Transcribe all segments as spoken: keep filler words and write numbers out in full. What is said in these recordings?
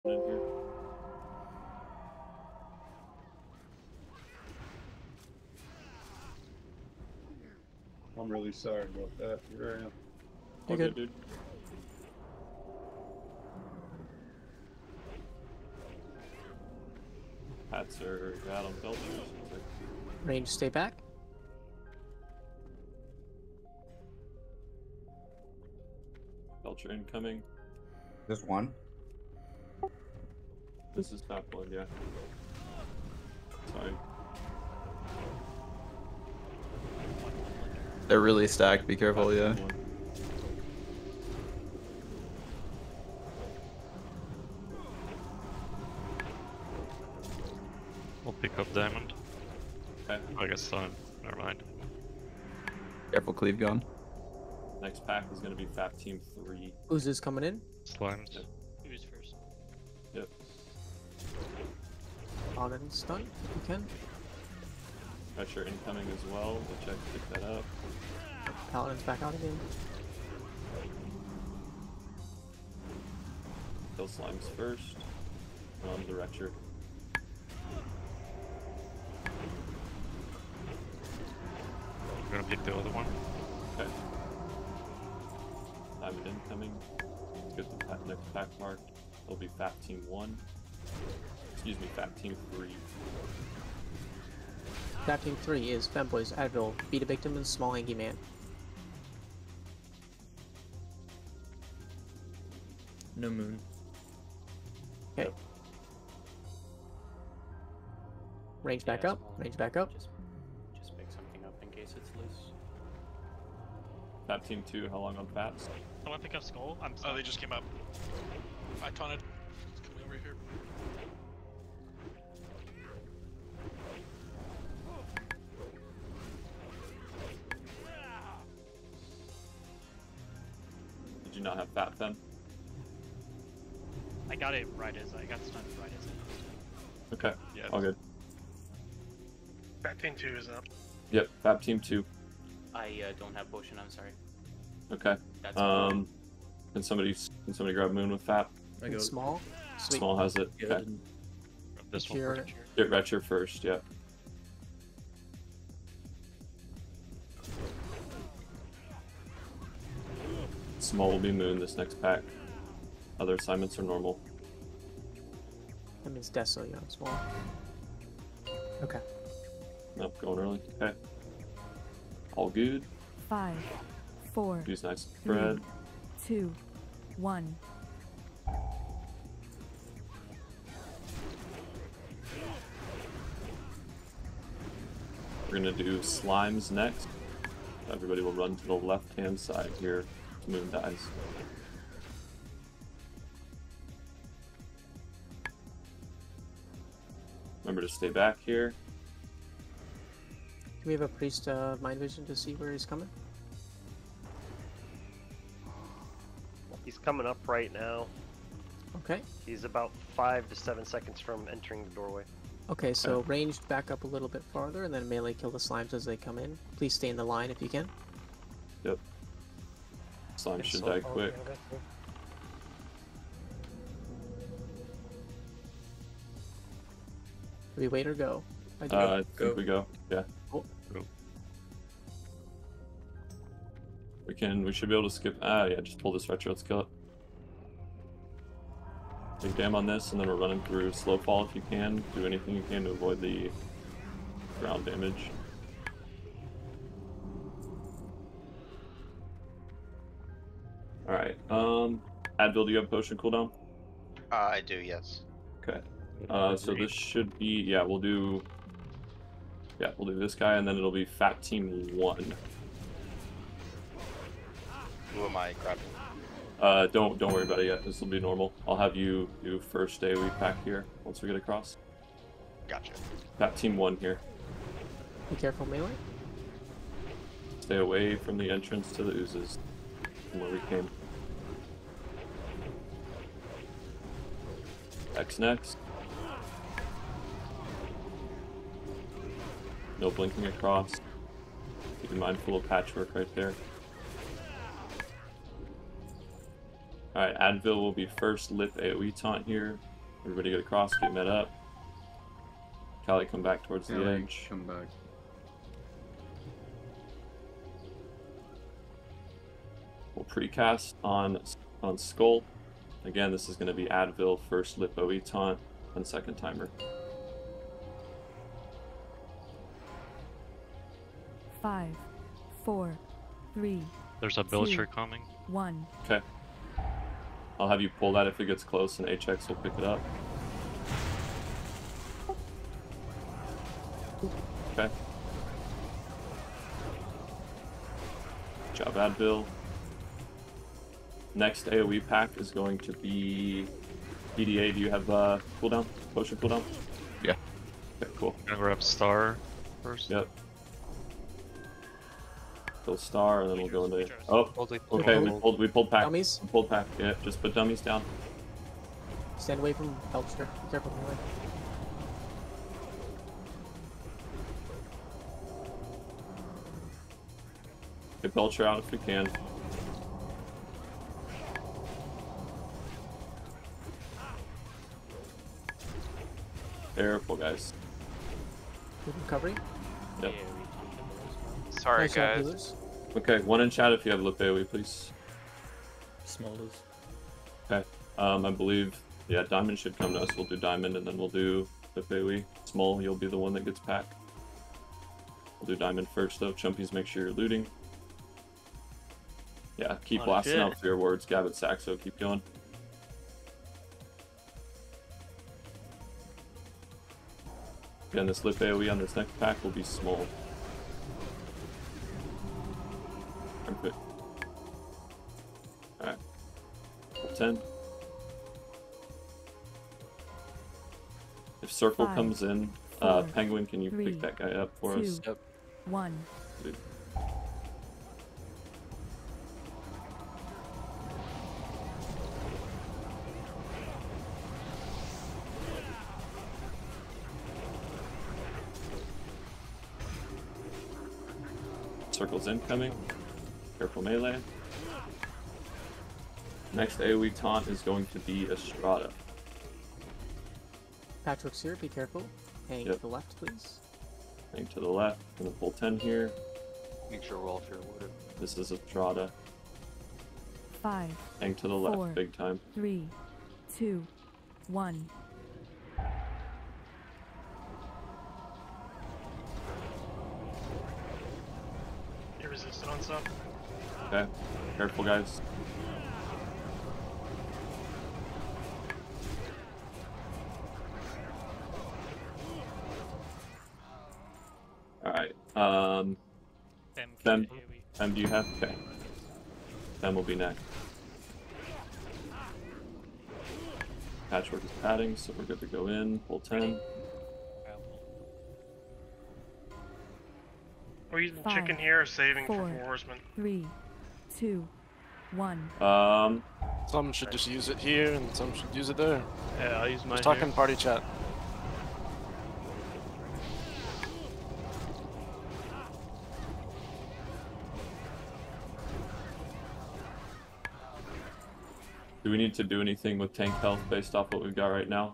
in here. I'm really sorry about that. Here I am. You're good, dude. Pats are out on Belchers. Range, stay back. Belcher incoming. Just one. This is top one, yeah. Sorry. They're really stacked, be careful, Top yeah. one. We'll pick up Diamond. Okay. I guess uh, never mind. Careful, Cleave gone. Next pack is going to be Fat Team three. Who's this coming in? Slimes. Who's first? Yep. On and stun, if you can. Pressure incoming as well. We'll check, pick that up. Paladin's back out again. Kill Slimes first. On the Retcher. I'm gonna pick the other one. Okay. Diamond incoming. Let's get the pack, next pack marked. It'll be Fat Team one. Excuse me, Fat Team three. Fat Team three is Femboys, Advil, Beat a Victim, and Small Angie Man. No moon. Okay. Range back Yeah, up, small. range back up. Just, just pick something up in case it's loose. Fat Team two, how long on Fats? Someone pick up Skull? I'm Oh, they just came up. I taunted. It's coming over here. Did you not have Fat Fem? I got it right as I got stunned right as I Okay, Yeah. all good. Fat Team two is up. Yep, Fat Team two. I uh, don't have potion, I'm sorry. Okay. That's Um, can somebody can somebody grab Moon with Fat? I And go. small. Sweet. Small has it. Good. Okay. This one Here- first. Get Retcher first. Yeah. Small will be Moon this next pack. Other assignments are normal. That means Deso, yeah, small. Okay. Nope, going early. Okay. All good. Five, four, Use nice three, spread. two, one. We're gonna do Slimes next. Everybody will run to the left-hand side here. Moon dies. Remember to stay back here. Do we have a priest uh, mind vision to see where he's coming? He's coming up right now. Okay. He's about five to seven seconds from entering the doorway. Okay, so ranged back up a little bit farther, and then melee kill the slimes as they come in. Please stay in the line if you can. Yep. Slime It's should so die far quick. behind us. Do we wait or go? I do. Uh, I Go. think we go. Yeah. Cool. Go. We can. We should be able to skip. Ah, yeah. Just pull this retro. Let's kill it. Take dam on this, and then we're running through slow fall if you can. Do anything you can to avoid the ground damage. All right. Um, Advil, do you have potion cooldown? Uh, I do, yes. Okay. Uh, so this should be, yeah, we'll do, yeah, we'll do this guy, and then it'll be Fat Team one. Who am I grabbing? Uh, don't don't worry about it yet. This will be normal. I'll have you do first AoE pack here once we get across. Gotcha. Fat Team one here. Be careful, melee. Stay away from the entrance to the oozes from where we came. X next. No blinking across. Be mindful of patchwork right there. Alright, Advil will be first lip AoE taunt here. Everybody get across, get met up. Callie, come back towards the Callie, edge. come back. We'll precast on on Skull. Again, this is going to be Advil, first Lip O E taunt, and second timer. Five, four, three, There's a Two. villager coming. one. Okay. I'll have you pull that if it gets close, and H X will pick it up. Okay. Good job, Advil. Next AoE pack is going to be P D A. Do you have uh, cooldown? Potion cooldown? Yeah. Okay, cool. I'm gonna grab Star first. Yep. Kill Star, and then we'll go into. Oh, okay. We pulled. We pulled pack. Dummies. We pulled pack. Yeah, just put dummies down. Stand away from Belcher. Be careful, Melee. Get Belcher out if we can. Careful, guys. Good recovery. Yep. Sorry, Nice job, guys. healers. Okay, one in chat if you have Lip AoE, please. Smolders. Okay. Um, I believe, yeah, Diamond should come to us. We'll do Diamond, and then we'll do Lip AoE. Small, you'll be the one that gets packed. We'll do Diamond first, though. Chumpies, make sure you're looting. Yeah, keep Oh, blasting shit. out for your words. Gabbett, Saxo, keep going. Again, this Lip AoE on this next pack will be small. Perfect. Alright. ten. If Circle Five, comes in, uh, four, Penguin, can you three, pick that guy up for two, us? Yep. one. Dude. Circle's incoming. Careful melee. Next AoE taunt is going to be Estrada. Patrick's here. Be careful. Hang Yep. to the left, please. Hang to the left. Gonna pull ten here. Make sure we're all fair wooded. This is Estrada. Five, Hang to the left, Four. big time. three, two, one. You resisted on some. Okay. Careful, guys. Alright. Um, Fem, Fem. AoE. Fem, do you have? Okay. Fem will be next. Patchwork is padding, so we're good to go in. Pull ten. We're using Five, chicken here or saving four, for horsemen. Three, two, one. Um, Some should just use it here, and some should use it there. Yeah, I'll use mine. Just talking party chat. do we need to do anything with tank health based off what we've got right now?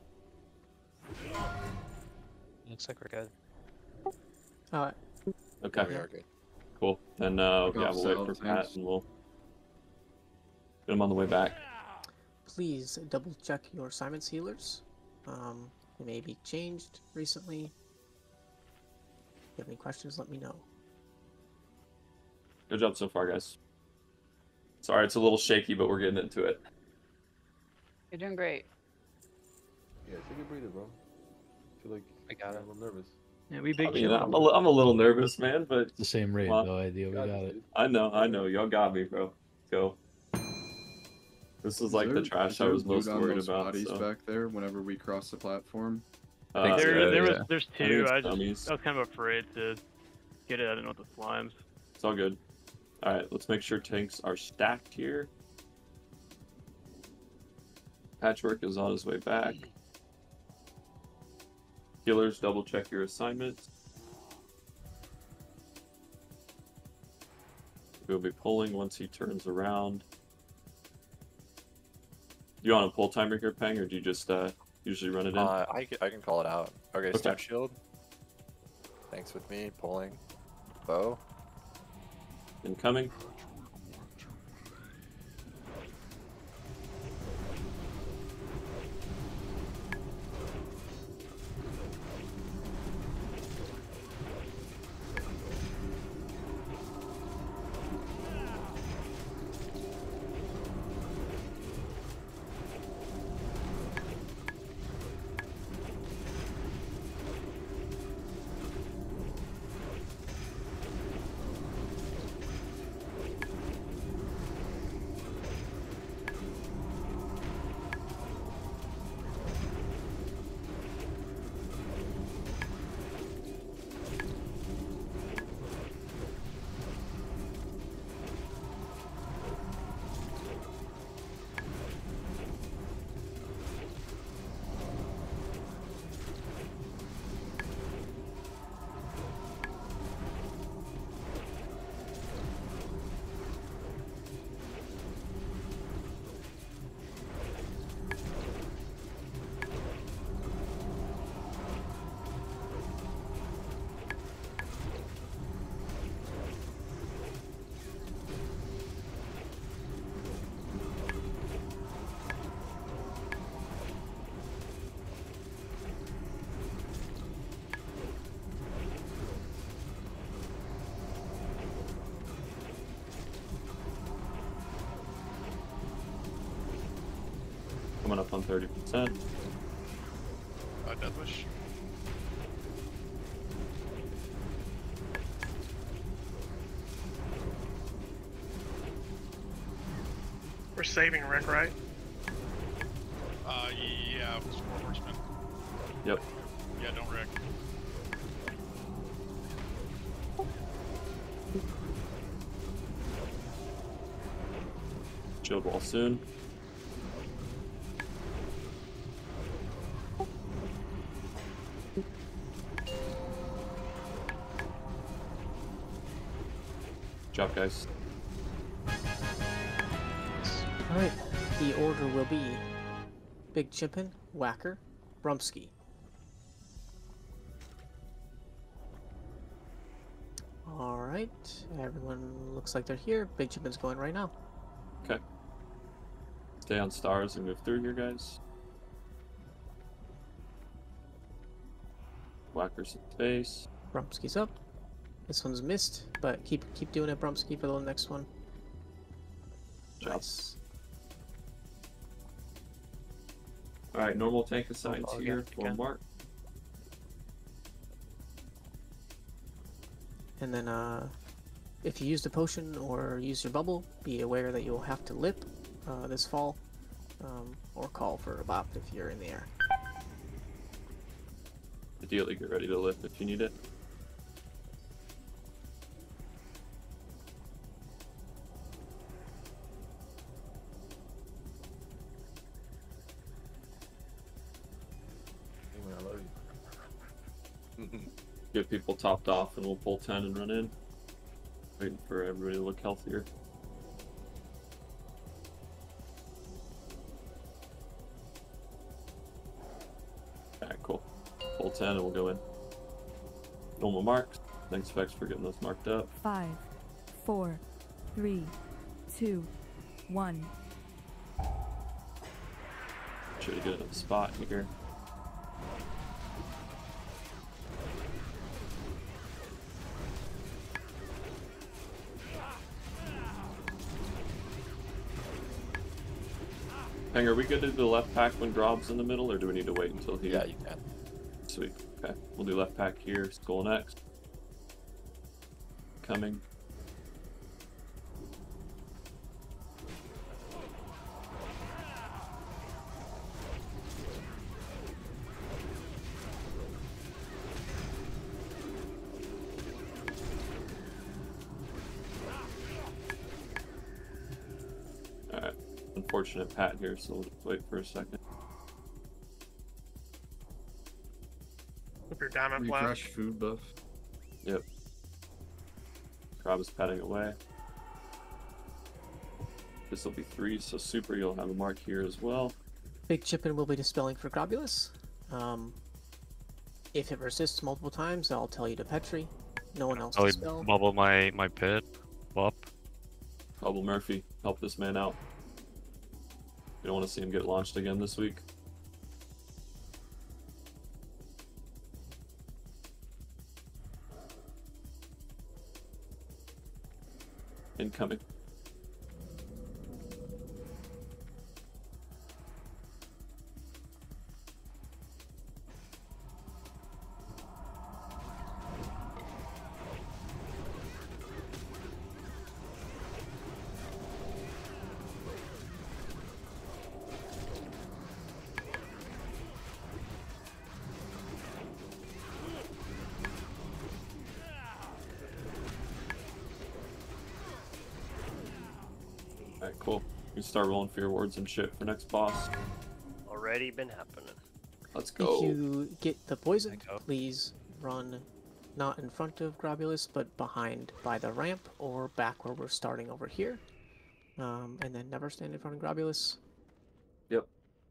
Looks like we're good. Uh, Okay. We are good. Cool. Then, uh, Pick yeah, off we'll wait cell for Pat tanks. and we'll get him on the way back. please double check your Simon's healers. Um, they may be changed recently. If you have any questions, let me know. Good job so far, guys. Sorry, it's a little shaky, but we're getting into it. You're doing great. Yeah, take a breather, bro. I feel like I got it. I'm a little nervous. Yeah, we I big mean, chill. I'm a, li- I'm a little nervous, man, but It's the same rate, Well, no idea. We got it. I know, I know. Y'all got me, bro. Let's go. This is like there- the trash is I there was most loot on worried those about. bodies So. back there whenever we cross the platform. Uh, there, yeah, there yeah. was, there's I think two. it's I, just, dummies. I was kind of afraid to get it. I didn't know the slimes. It's all good. Alright, let's make sure tanks are stacked here. Patchwork is on his way back. Healers, double check your assignments. We'll be pulling once he turns around. You on a pull timer here, Peng, or do you just uh, usually run it in? Uh, I, can, I can call it out. Okay, Okay. step shield. Thanks with me, pulling. Bow. Incoming. Coming up on thirty percent. Uh, Death Wish. We're saving Rick, right? Uh, yeah, it was four horsemen. Yep. Yeah, don't wreck. Shield wall soon. Good job, guys. Alright, the order will be Big Chimpin, Whacker, Brumsky. Alright, everyone looks like they're here. Big Chimpin's going right now. Okay. Stay on stars and move through here, guys. Whacker's in space. Brumsky's up. This one's missed, but keep keep doing it, Brumsky, for the next one. Nice. Alright, normal tank assigned Oh, here again, for again. Mark. And then, uh, if you use the potion or use your bubble, be aware that you'll have to lip uh, this fall, um, or call for a bop if you're in the air. Ideally, get ready to lift if you need it. Get people topped off and we'll pull ten and run in. Waiting for everybody to look healthier. Alright, cool. Pull ten and we'll go in. Normal marks. Thanks, Vex, for getting those marked up. Five, four, three, two, one. Should have get a spot here. Hang, are we good to do the left pack when Grob's in the middle, or do we need to wait until he... Yeah, you can. Sweet. Okay. We'll do left pack here. Skull next. Coming. Alright. Unfortunate Pat here, so we'll just wait for a second. Hope your diamond Refresh flash. food buff. Yep. Grob is patting away. This will be three, so Super, you'll have a mark here as well. Big Chippin will be dispelling for Grobulus. Um, if it persists multiple times, I'll tell you to Petri. No one else I'll dispel. bubble my, my pit. Bop. Bubble Murphy, help this man out. You don't want to see him get launched again this week. Incoming. Alright, cool. We can start rolling fear wards and shit for next boss. Already been happening. Let's go. If you get the poison, please run not in front of Grobulus, but behind by the ramp or back where we're starting over here. Um, and then never stand in front of Grobulus. Yep.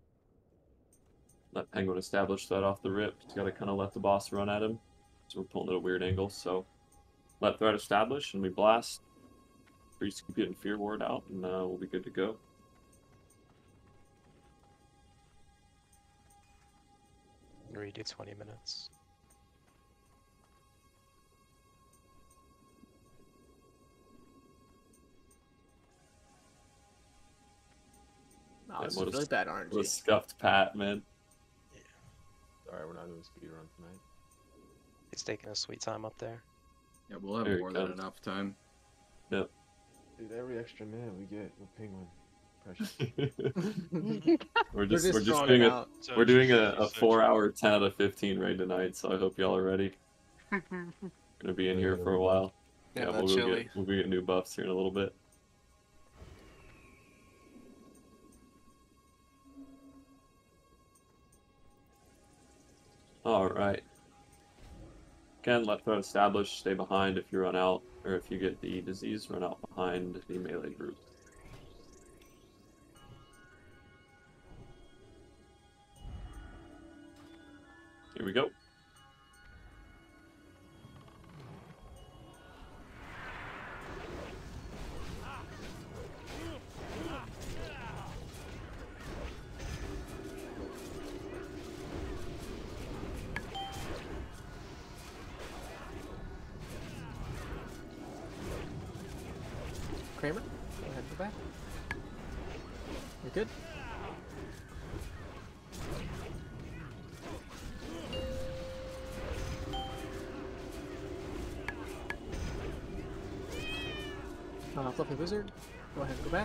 Let Penguin establish that off the rip. Just gotta kind of let the boss run at him. So we're pulling at a weird angle. So let threat establish and we blast. Priest keep getting fear ward out and uh, we'll be good to go. Redo twenty minutes. Oh, this what is a- really bad R N G. What a scuffed Pat, man. Alright, we're not doing speed run tonight. He's taking a sweet time up there. Yeah, we'll have Here it more than comes. enough time. Yep. Dude, every extra minute we get with Penguin. Precious. We're They're just we're just just throwing doing it a out. we're doing a, a four hour ten out of fifteen raid tonight, so I hope y'all are ready. Gonna be in here for a while. Yeah, we'll that's go chilly. get we'll go get new buffs here in a little bit. All right. Again, let threat establish. Stay behind if you run out, or if you get the disease, run out behind the melee group. Here we go. Kramer, go ahead, go back. You're good. Uh, Fluffy Wizard, go ahead and go back.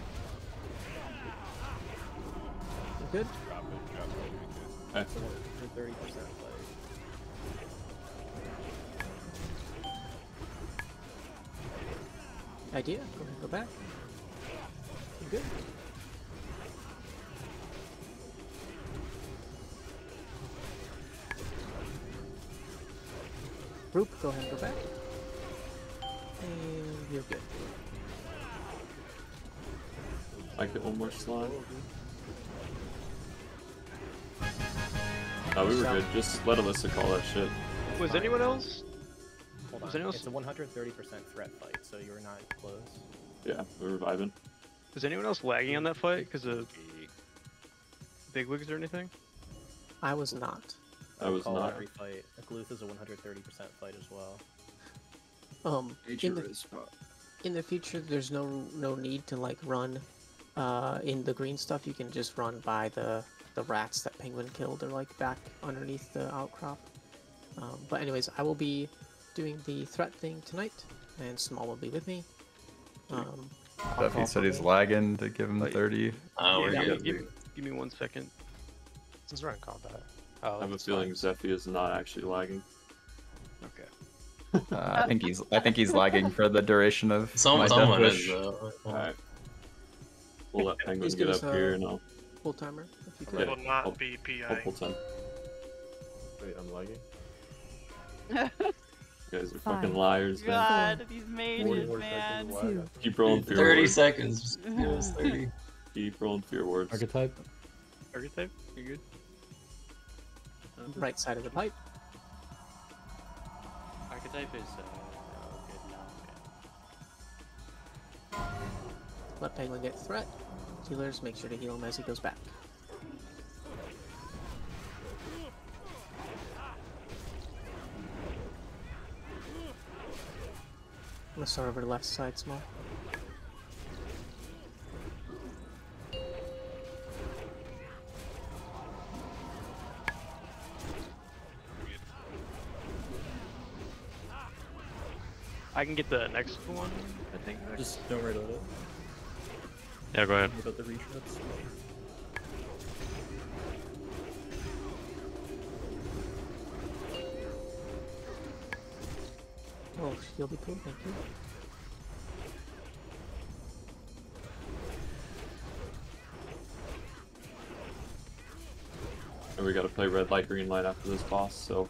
You're good. Okay. thirty percent play. Idea, go ahead and go back. You're good. Roop, go ahead and go back. And you're good. Like it one more slot. Oh, we were good. Just let Alyssa call that shit. Was anyone else? Hold Was on. anyone It's a one hundred thirty percent threat fight, so you're not close. Yeah, we were vibing. Was anyone else lagging on that fight because of bigwigs or anything? I was not. I was Call not. every fight. Gluth is a one hundred thirty percent fight as well. Um, in the, Nature is spot. in the future, there's no no need to like run uh, in the green stuff. You can just run by the the rats that Penguin killed, or like back underneath the outcrop. Um, but anyways, I will be doing the threat thing tonight, and Small will be with me. Um, I'll Duffy call said for he's me. lagging to give him Like- thirty. Oh, we're Yeah, good. give, give me one second. Since we're in combat. Oh, I have a that's feeling fine. Zephy is not actually lagging. Okay. Uh, I think he's I think he's lagging for the duration of Some, my someone death is, wish. though. Alright. We'll let Penguin Please get give up us here a and I'll full timer if you It could. will not I'll- be P I'll I. pull ten. Wait, I'm lagging? You guys are Five. fucking liars, man. God, these mages, man. Two. Keep rolling for your thirty words. seconds. Just give us thirty. Keep rolling for your words. Archetype. Archetype, you good? Right side of the pipe. Archetype is uh, oh, good now. Let Penguin get threat. Healers, make sure to heal him as he goes back. I'm gonna start over the left side, small. I can get the next one, I think. Just don't reload it. Yeah, go ahead. What about the retreads? Oh, he'll be cool, thank you. And we gotta play red light, green light after this boss, so.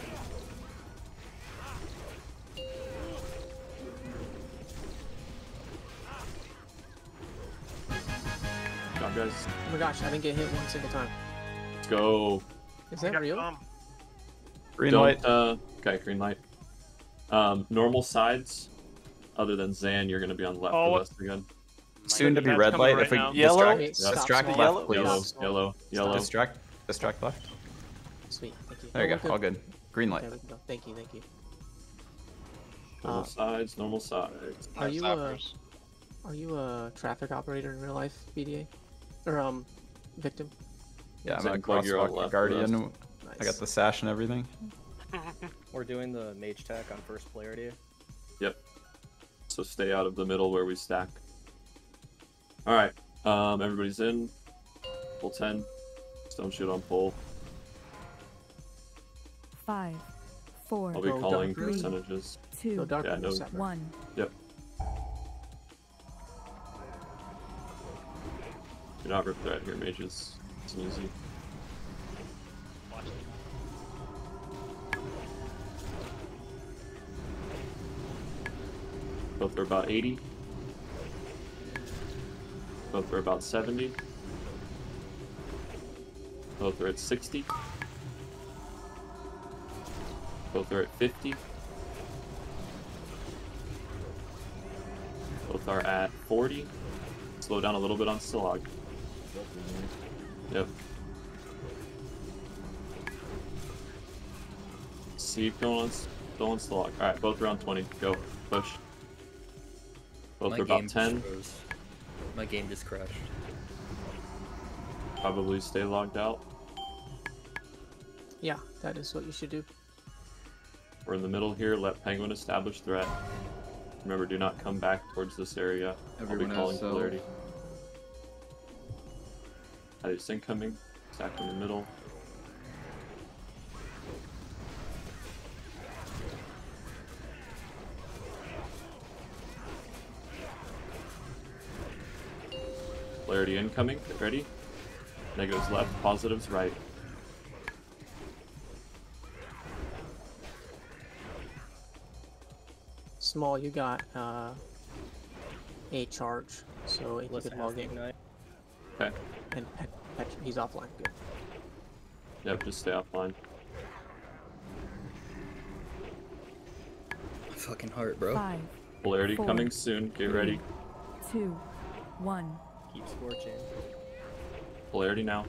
Good job, guys. Oh my gosh, I didn't get hit one single time. Let's go. Is that real? Green Don't, light. Uh, okay, green light. Um, normal sides, other than Zan, you're gonna be on the left Oh, of us again. Soon to be That's red coming light. right if we now. Yellow? distract, Stop, distract stop. left, Yellow? please. Yellow, Stop. yellow, yellow. Distract, distract left. Sweet, thank you. There you Oh, go. we're All good. Green light. There we go. Thank you, thank you. Normal Uh, sides, normal sides. Are Nice you uh, stoppers. are you a traffic operator in real life, B D A? Or um, victim? Yeah, I'm Zan, a plug your own crosswalk left guardian. with Nice. I got the sash and everything. We're doing the mage tech on first polarity. Yep. So stay out of the middle where we stack. Alright, um, everybody's in. Pull ten. Stone shoot on pull. Five, four, I'll be Go calling dark room. percentages. two, Go dark Yeah, room no- separate. one. Yep. You're not rip threat here, mages. It's easy. Watch them. Both are about eighty. Both are about seventy. Both are at sixty. Both are at fifty. Both are at forty. Slow down a little bit on Stalag. Yep. Keep going on, going on Stalag. Alright, both around twenty. Go. Push. Both My are about game ten. just froze. My game just crashed. Probably stay logged out. Yeah, that is what you should do. We're in the middle here. Let Penguin establish threat. Remember, do not come back towards this area. Everyone I'll be calling has cell. polarity. Ice incoming. Stack in the middle. Polarity incoming. Get ready. Negatives left. Positives right. Small, you got uh, a charge, so if you Let's could have log the in. ignite. Okay. And Pet, Pet, he's offline. Good. Yep, just stay offline. Fucking heart, bro. Five, Polarity four, coming soon. Get ready. two, one. Keep scorching. Polarity now.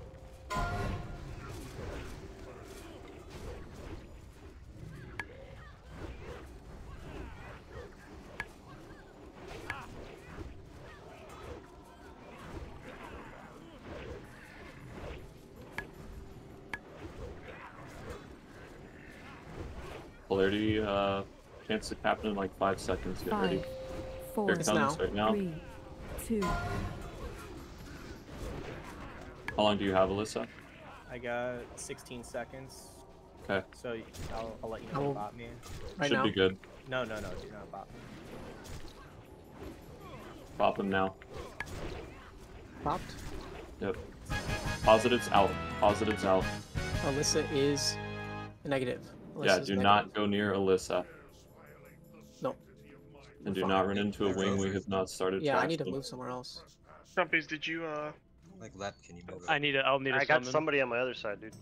Polarity, uh, chance to happen in like five seconds. Get ready. Five, four, Here it comes right now. three, two. How long do you have, Alyssa? I got sixteen seconds. Okay. So I'll, I'll let you know I'll- to bot me. Right Should now? be good. No, no, no, do not bot me. Pop him now. Popped. Yep. Positives out. Positives out. Alyssa is a negative. Yeah, Alyssa's do negative. not go near Alyssa. No. And do Fine. not run into a wing we have not started Yeah, I need to trashing. move somewhere else. Jumpies, did you uh? Like left, can you move? I need a. I'll need a I got summon. somebody on my other side, dude.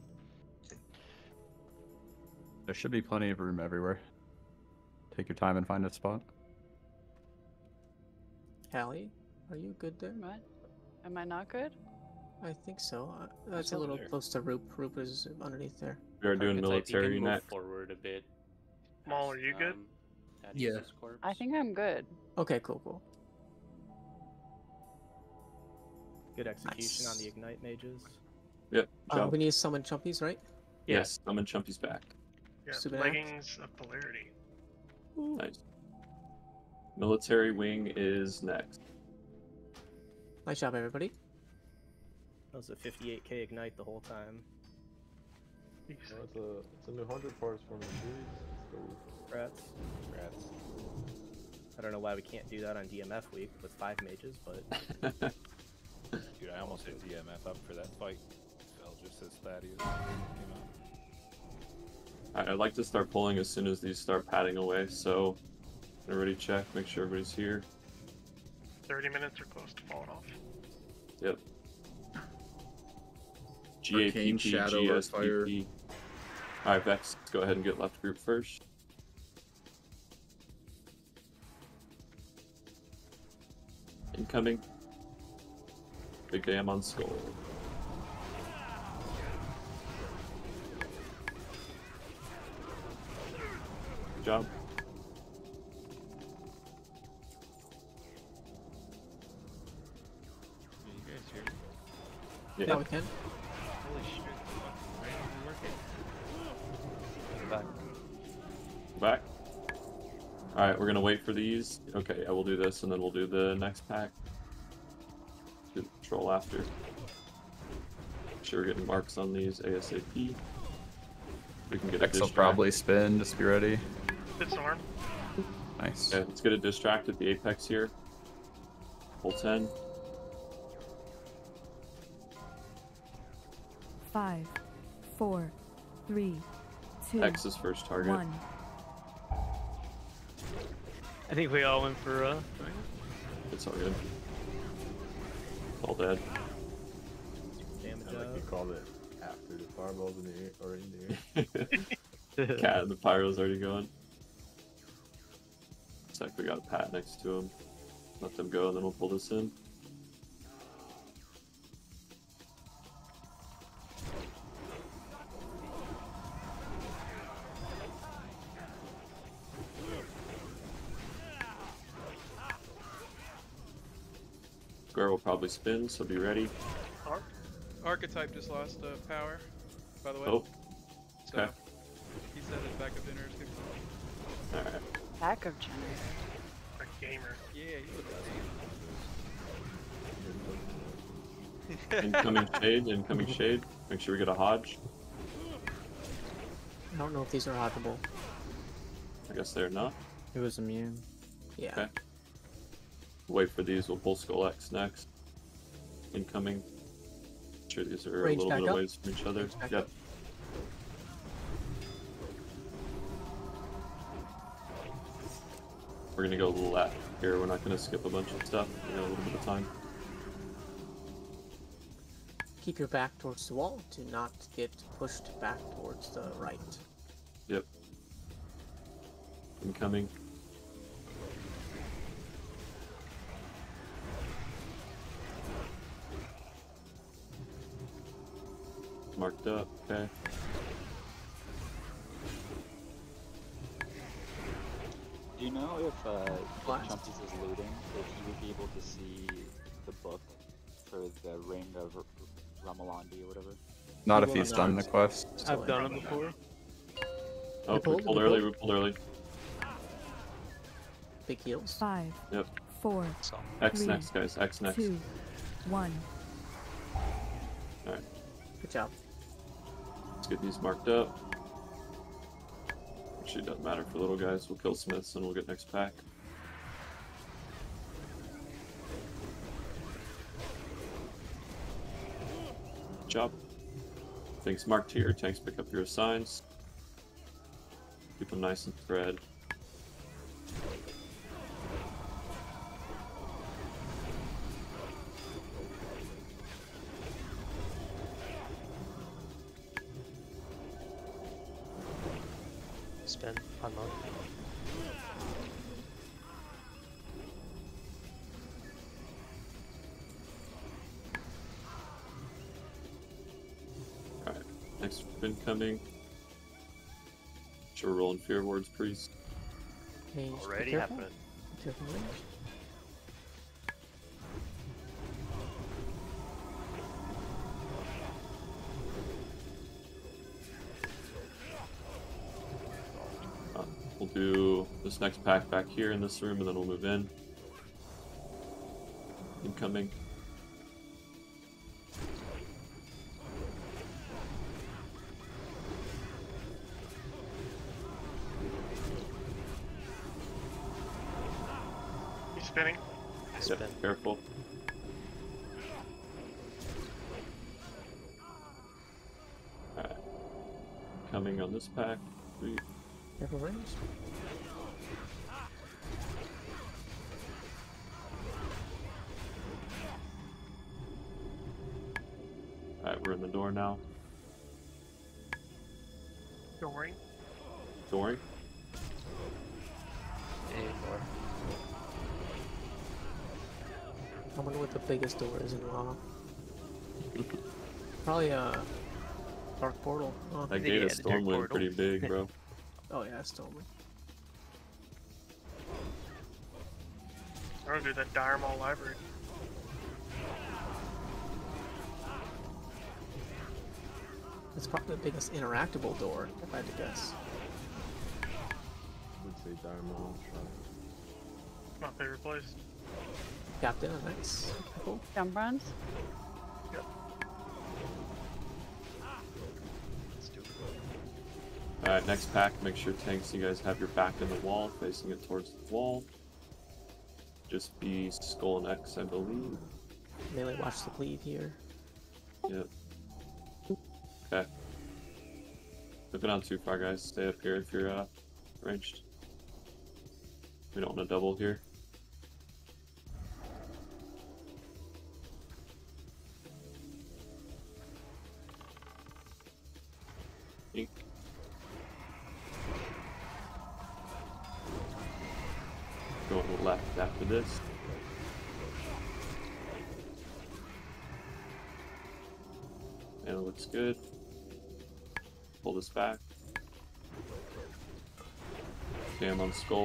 There should be plenty of room everywhere. Take your time and find a spot. Hallie, are you good there? Am I, am I not good? I think so. Uh, that's a Still little there. close to Roop. Roop is underneath there. We are doing Archetype, you military can move next. forward a bit. Maul, are you good? Um, Yeah. Thaddeus' corpse. I think I'm good. Okay, cool, cool. Good execution Nice. on the Ignite mages. Yep. Uh, Jump. we need to summon Chumpies, right? Yes. Summon Chumpy's back. Yeah, Super leggings of polarity. Nice. Military wing is next. Nice job, everybody. That was a fifty-eight K Ignite the whole time. No, it's a it's a new hundred parts for me, dude. Rats. Rats. I don't know why we can't do that on D M F week with five mages, but Dude, I almost hit D M F up for that fight. Fell just as Thaddeus came out. Alright, I'd like to start pulling as soon as these start padding away, so everybody check, make sure everybody's here. Thirty minutes are close to falling off. Yep. G A P Arcane P, Shadow, G S P Fire. P. Alright, Vex, let's go ahead and get left group first. Incoming. Big damn on skull. Good job. Yeah, you guys here? Yeah. Yeah, we can. Holy shit. Why didn't we work it? Back. Back. Alright, we're gonna wait for these. Okay, I will do this and then we'll do the next pack. Do the patrol after. Make sure we're getting marks on these ASAP. We can get a X will distract. probably spin, just be ready. Disarm. Nice. Okay, let's get a distract at the apex here. Full ten. Five, four, three, two, X is first target. one. I think we all went for uh. It's all good. All dead. damage I like out. you called it after the fireballs in the air or in the air. Cat and the pyro's already going. Looks like we got a pat next to him. Let them go and then we'll pull this in. Square will probably spin, so be ready. Arc Archetype just lost uh, power, by the way. Oh. So, Okay. he said his backup dinner is good. Alright. Backup generator. A gamer. Yeah, he's the best. Incoming shade, incoming shade. Make sure we get a Hodge. I don't know if these are hodgeable. I guess they're not. It was immune. Yeah. Okay. Wait for these, we'll pull Skull X next. Incoming. Sure these are Range a little back bit up. away from each other. Range back Yep. up. We're gonna go left here, we're not gonna skip a bunch of stuff. We got a little bit of time. Keep your back towards the wall to not get pushed back towards the right. Yep. Incoming. Marked up, okay. Do you know if uh, Blast. Chumpies is looting, if he would be able to see the book for the Ring of R- Ramalandi or whatever? Not He if will he's done the not. quest. I've done it before. Oh, we pulled, pulled we early, pulled. we pulled early. Big heals. Five, Yep. four, X three, next, guys, X next. two, one. Alright, Good job. let's get these marked up. Actually, it doesn't matter for little guys. We'll kill Smiths and we'll get next pack. Good job. Things marked here. Tanks pick up your assigns. Keep them nice and spread. Spin on mode. Alright, next spin coming. Sure, we're rolling Fear Ward's Priest. Range, be Already careful. happening. Be careful range. Uh, we'll do this next pack back here in this room, and then we'll move in. Incoming. He's spinning. Yep, careful. Alright. Coming on this pack. Three. Careful range. Alright, we're in the door now. Dooring. Dooring. Ignore. I wonder what the biggest door is in WoW. Probably a dark portal. Huh? That gate Yeah, is the dark Stormwind portal. pretty big, bro. Oh yeah, Stormwind. Or do that Dire Maul library. It's probably the biggest interactable door, if I had to guess. I would say Diamond. My favorite place. Captain, nice. Cool. Jump runs? Alright, next pack, make sure tanks, you guys have your back in the wall, facing it towards the wall. Just be Skull and X, I believe. Melee watch the bleed here. Yep. Okay. If not too far, guys, stay up here if you're uh, ranged. We don't want to double here. Ink. Going left after this. And it looks good. Pull this back. Jam on Skull.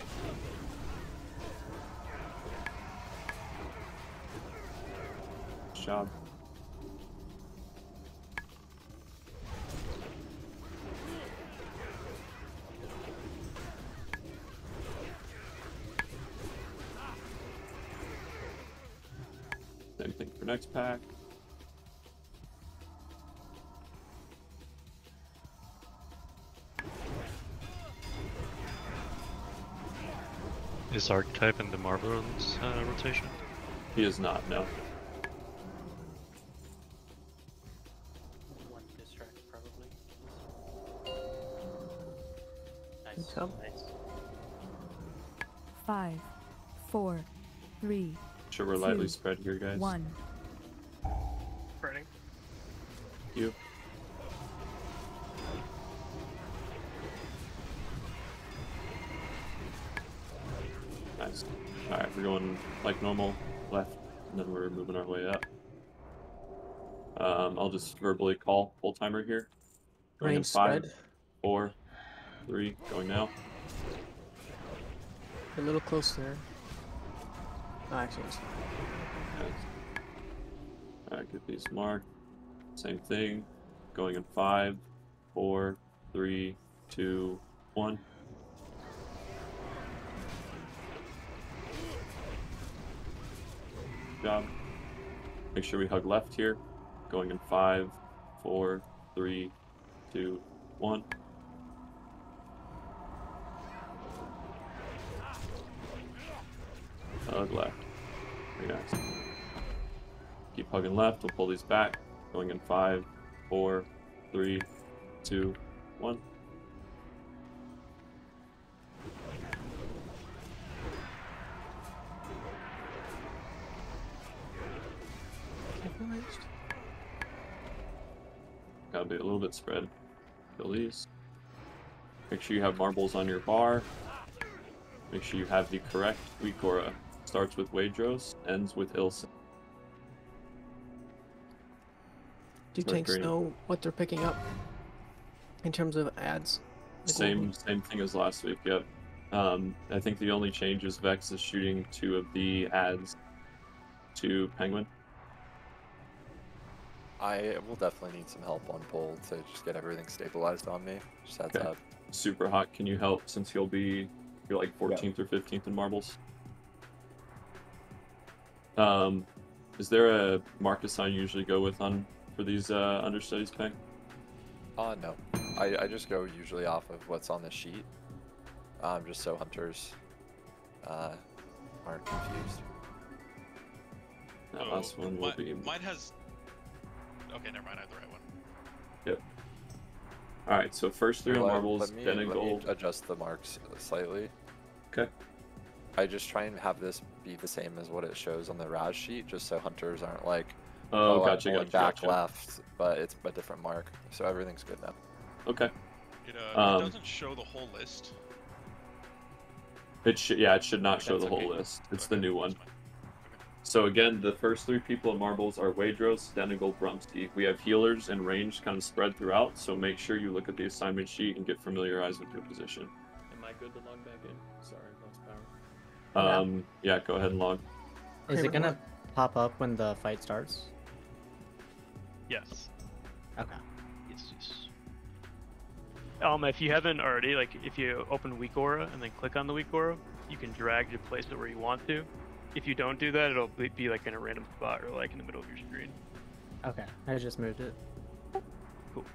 Good job. Same thing for next pack. Is Archetype in the Marvel's uh, rotation? He is not, no. One distract probably. Nice. Come. Nice. Five, four, three, Sure, we're lightly two, spread here, guys. one. Spreading. Thank you. Nice. Alright, we're going like normal, left, and then we're moving our way up. Um, I'll just verbally call full timer here. Going in Range five, spread. four, three, going now. A little close there. Oh, actually, it's Nice. Alright, get these marked. Same thing. Going in five, four, three, two, one. Good job. Make sure we hug left here. Going in five, four, three, two, one. Hug left. Very nice. Keep hugging left. We'll pull these back. Going in five, four, three, two, one. organized. Gotta be a little bit spread. Kill these. Make sure you have marbles on your bar. Make sure you have the correct weak aura. Starts with Waydros, ends with Ilson. Do Red tanks green. know what they're picking up in terms of ads? Like, Same what- same thing as last week, yep. Um, I think the only change is Vex is shooting two of the ads to Penguin. I will definitely need some help on pole to just get everything stabilized on me. Just heads Okay. up. Super hot, can you help since you'll be you're like fourteenth or fifteenth in marbles? Um, is there a mark assign you usually go with on for these uh, understudies, Peng? Uh, no. I, I just go usually off of what's on the sheet. Um, just so hunters uh, aren't confused. That last one will mine, be. Mine has. Okay, never mind. I have the right one. Yep. All right, so first three on Let- marbles, let me, then in let me gold. adjust the marks slightly. Okay. I just try and have this be the same as what it shows on the Raz sheet, just so hunters aren't like, Oh, I'm gotcha, going gotcha, back gotcha. left, but it's a different mark. So everything's good now. Okay. It, uh, Um, it doesn't show the whole list. It should, yeah, it should not show That's the whole okay. list. It's the new one. So again, the first three people in marbles are Waydros, Denegal, Brumsky. We have healers and range kind of spread throughout, so make sure you look at the assignment sheet and get familiarized with your position. Am I good to log back in? Sorry, lost power. Yeah. Um, yeah, go ahead and log. Is it gonna pop up when the fight starts? Yes. Okay. Yes, yes. Um, if you haven't already, like, if you open Weak Aura and then click on the Weak Aura, you can drag to place it where you want to. If you don't do that, it'll be, be like in a random spot or like in the middle of your screen. Okay, I just moved it. Cool.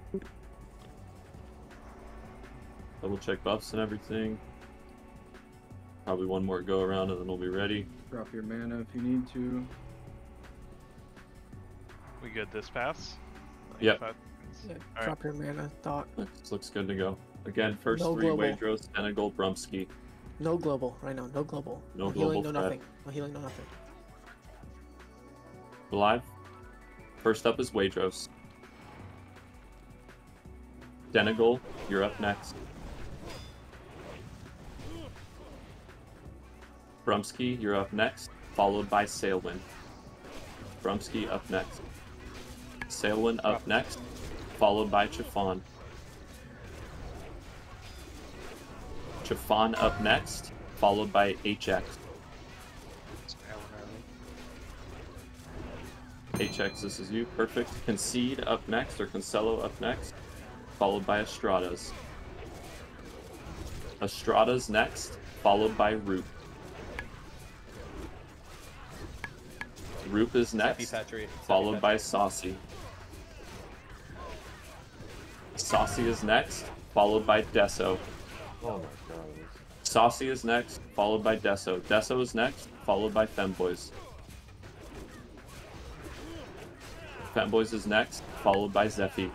Double check buffs and everything. Probably one more go around and then we'll be ready. Drop your mana if you need to. We good this pass? Yep. Five Yeah, seconds. All drop your mana thought. This looks good to go. Again, first No three global. Waydros, Denegal, Brumsky. No global right now. No global. No healing. global No threat. nothing. No healing. No nothing. Alive. First up is Waydros. Denegal, you're up next. Brumsky, you're up next, followed by Sailwind. Brumsky up next. Sailwind up next, followed by Chiffon. Chiffon up next, followed by H X. H X, this is you. Perfect. Concede up next, or Concello up next, followed by Estradas. Estradas next, followed by Roop. Roop is next, Petri. followed Seppi by Saucy. Saucy is next, followed by Deso. Oh my god. Saucy is next, followed by Deso. Deso is next, followed by Femboys. Femboys is next, followed by Zephy.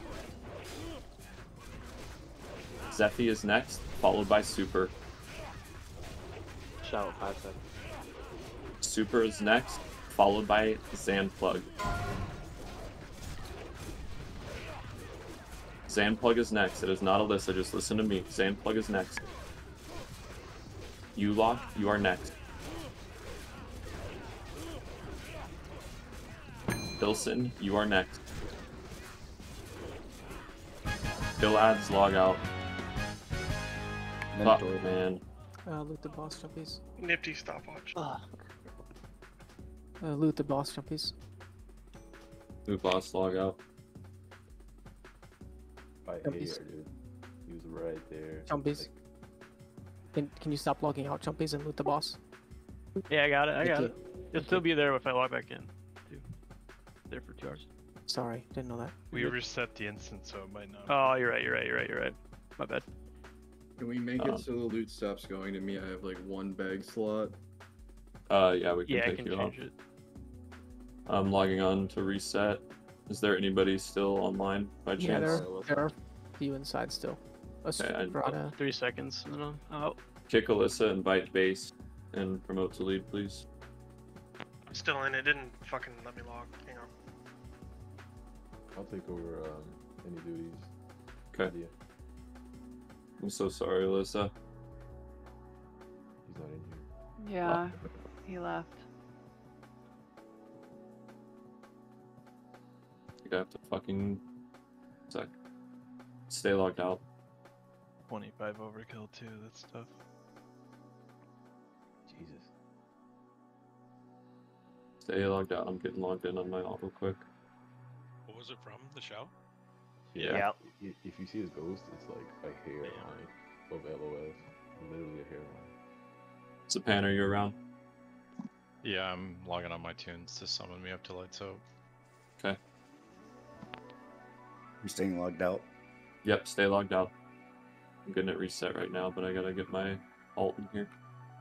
Zephy is next, followed by Super. Shout five seconds. Super is next, followed by Zanplug. Zanplug is next. It is not Alyssa, just listen to me. Zanplug is next. Ulock, you are next. Ilson, you are next. Gilad's log out. Fuck, man. Uh, loot the boss jumpies. Nifty stopwatch. Uh, loot the boss jumpies. New boss log out. By here, Jumpies. dude. He was right there. Jumpies. Can, can you stop logging out jumpies and loot the boss? Yeah, I got it. I Thank got you. it. It'll still be there if I log back in. Too. There for two hours. Sorry, didn't know that. We reset the instance, so it might not. Oh, you're right. You're right. You're right. You're right. My bad. Can we make Um, it so the loot stops going to me? I have like one bag slot. Uh, yeah, we can Yeah, I take can you off. change it. I'm logging on to reset. Is there anybody still online by Yeah, chance? there, are- there are a few inside still. Okay, I- Estrada. Three seconds, and then I'm out. Kick Alyssa, invite base, and promote to lead, please. Still in. It didn't fucking let me log. Hang on. I'll take over um, any duties. Okay. Idea. I'm so sorry, Alyssa. He's not in here. Yeah, he left. I think I have to fucking sec. Stay logged out. twenty-five overkill too, that's tough. Jesus. Stay logged out. I'm getting logged in on my auto quick. What was it from? The show? Yeah. If, if you see his ghost, it's like a hairline of L O S. Literally a hairline. Zapan, are you around? Yeah, I'm logging on my tunes to summon me up to lights out. Okay. You're staying logged out? Yep, stay logged out. I'm getting it reset right now, but I gotta get my alt in here.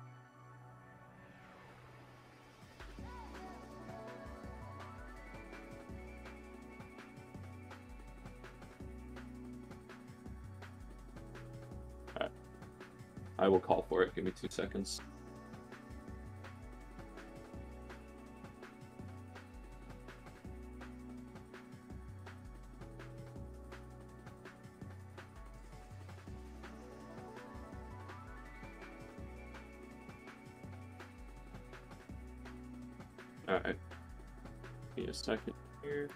Alright. I will call for it. Give me two seconds. Alright. Give me a second here.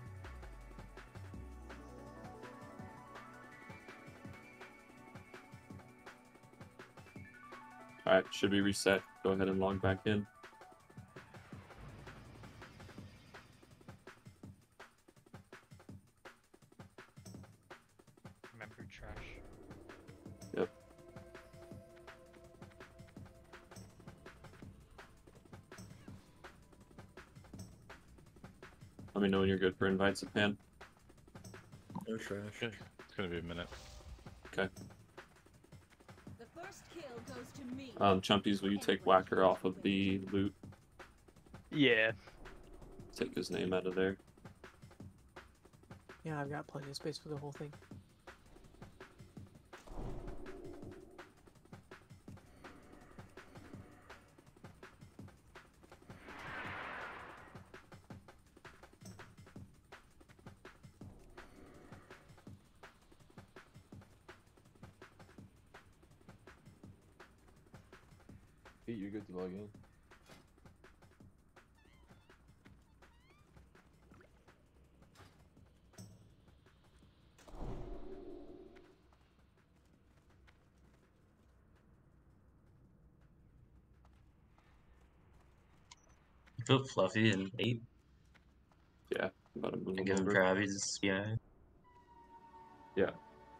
Alright, should be reset. Go ahead and log back in. Member trash. Yep. Let me know when you're good for invites, Zapan. No trash. Okay. It's gonna be a minute. Okay. The first kill goes to me. Um, Chumpies, will you take Whacker off of the loot? Yeah. Take his name out of there. Yeah, I've got plenty of space for the whole thing. Pete, you're good to log in. I feel fluffy and eight. Yeah, about to move him Give him over. crabbies, yeah. Yeah.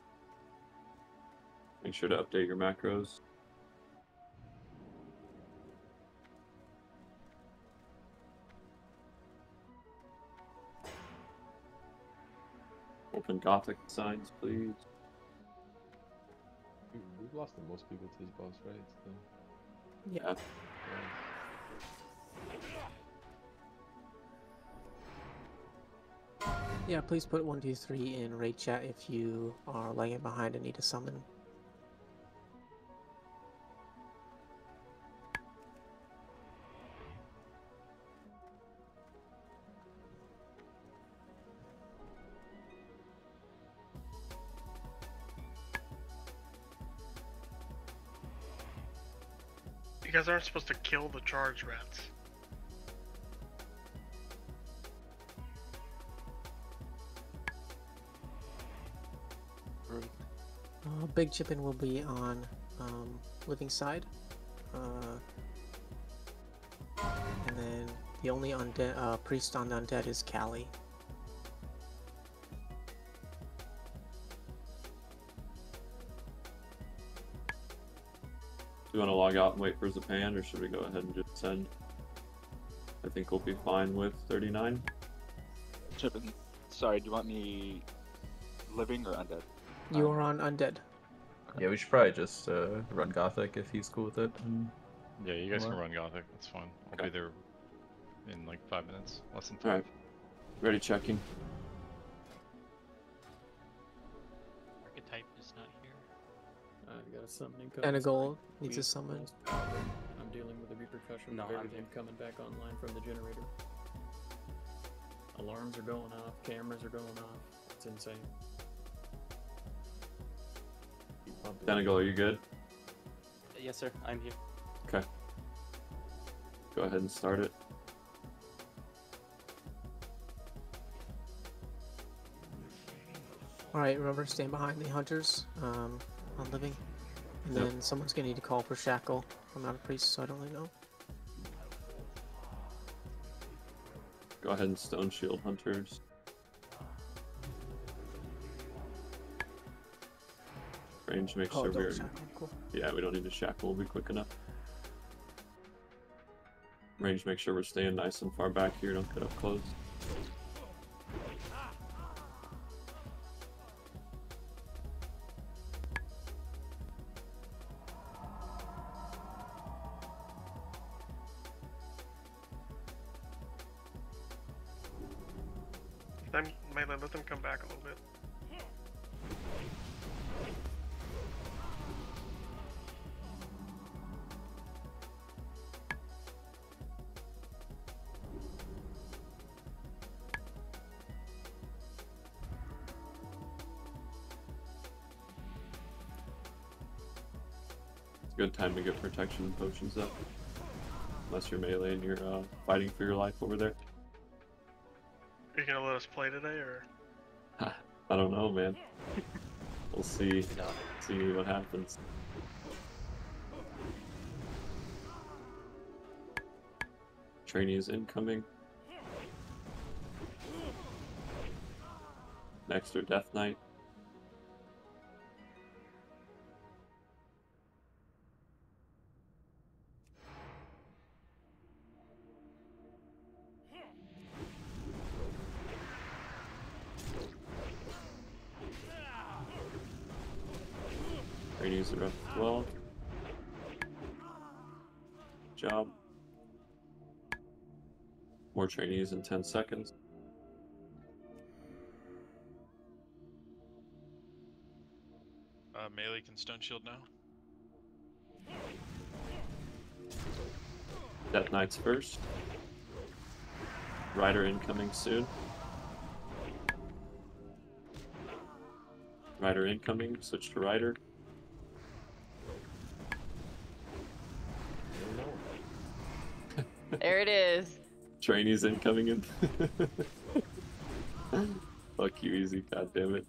Make sure to update your macros. Open Gothic signs, please. We, we've lost the most people to this boss, right? So, Yeah. Yeah, please put one two three in raid chat if you are lagging behind and need a summon. You guys aren't supposed to kill the charge rats. Uh, Big Chippin will be on um, living side, uh, and then the only undead uh, priest on the undead is Callie. Do you want to log out and wait for Zapan, or should we go ahead and just send? I think we'll be fine with thirty-nine. Chippin, sorry, do you want me living or undead? You are on undead. Yeah, we should probably just uh, run Gothic if he's cool with it. And Yeah, you guys What? can run Gothic, that's fine. I'll be there in like five minutes, less than five. Alright. Ready checking. Archetype is not here. I got a summoning code. And a goal needs a summon. I'm dealing with the repercussions No, of I'm everything coming back online from the generator. Alarms are going off, cameras are going off. It's insane. Keep pumping. Senegal, are you good? Yes, sir. I'm here. Okay. Go ahead and start it. Alright, remember, stand behind the hunters um, on living. And Yep. then someone's gonna need to call for Shackle. I'm not a priest, so I don't really know. Go ahead and stone shield hunters. Range, make Oh, sure don't we're. shackle, cool. Yeah, we don't need to shackle. We'll be quick enough. Range, make sure we're staying nice and far back here. Don't get up close. Them, Melee, let them come back a little bit. It's a good time to get protection and potions up. Unless you're melee and you're uh, fighting for your life over there. Are you gonna let us play today, or? I don't know, man. We'll see. See what happens. Trainees incoming. Next are Death Knight. Trainees are up as well. Good job. More trainees in ten seconds. Uh, melee can stone shield now. Death Knights first. Rider incoming soon. Rider incoming, switch to Rider. There it is. Trainees incoming in. Fuck you, easy, goddammit.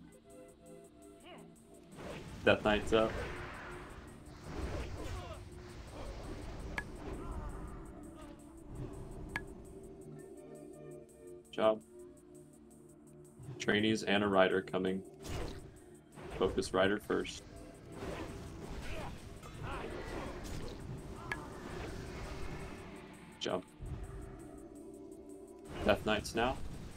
Death Knight's up. Job. Trainees and a rider coming. Focus rider first. Jump. Death Knights now.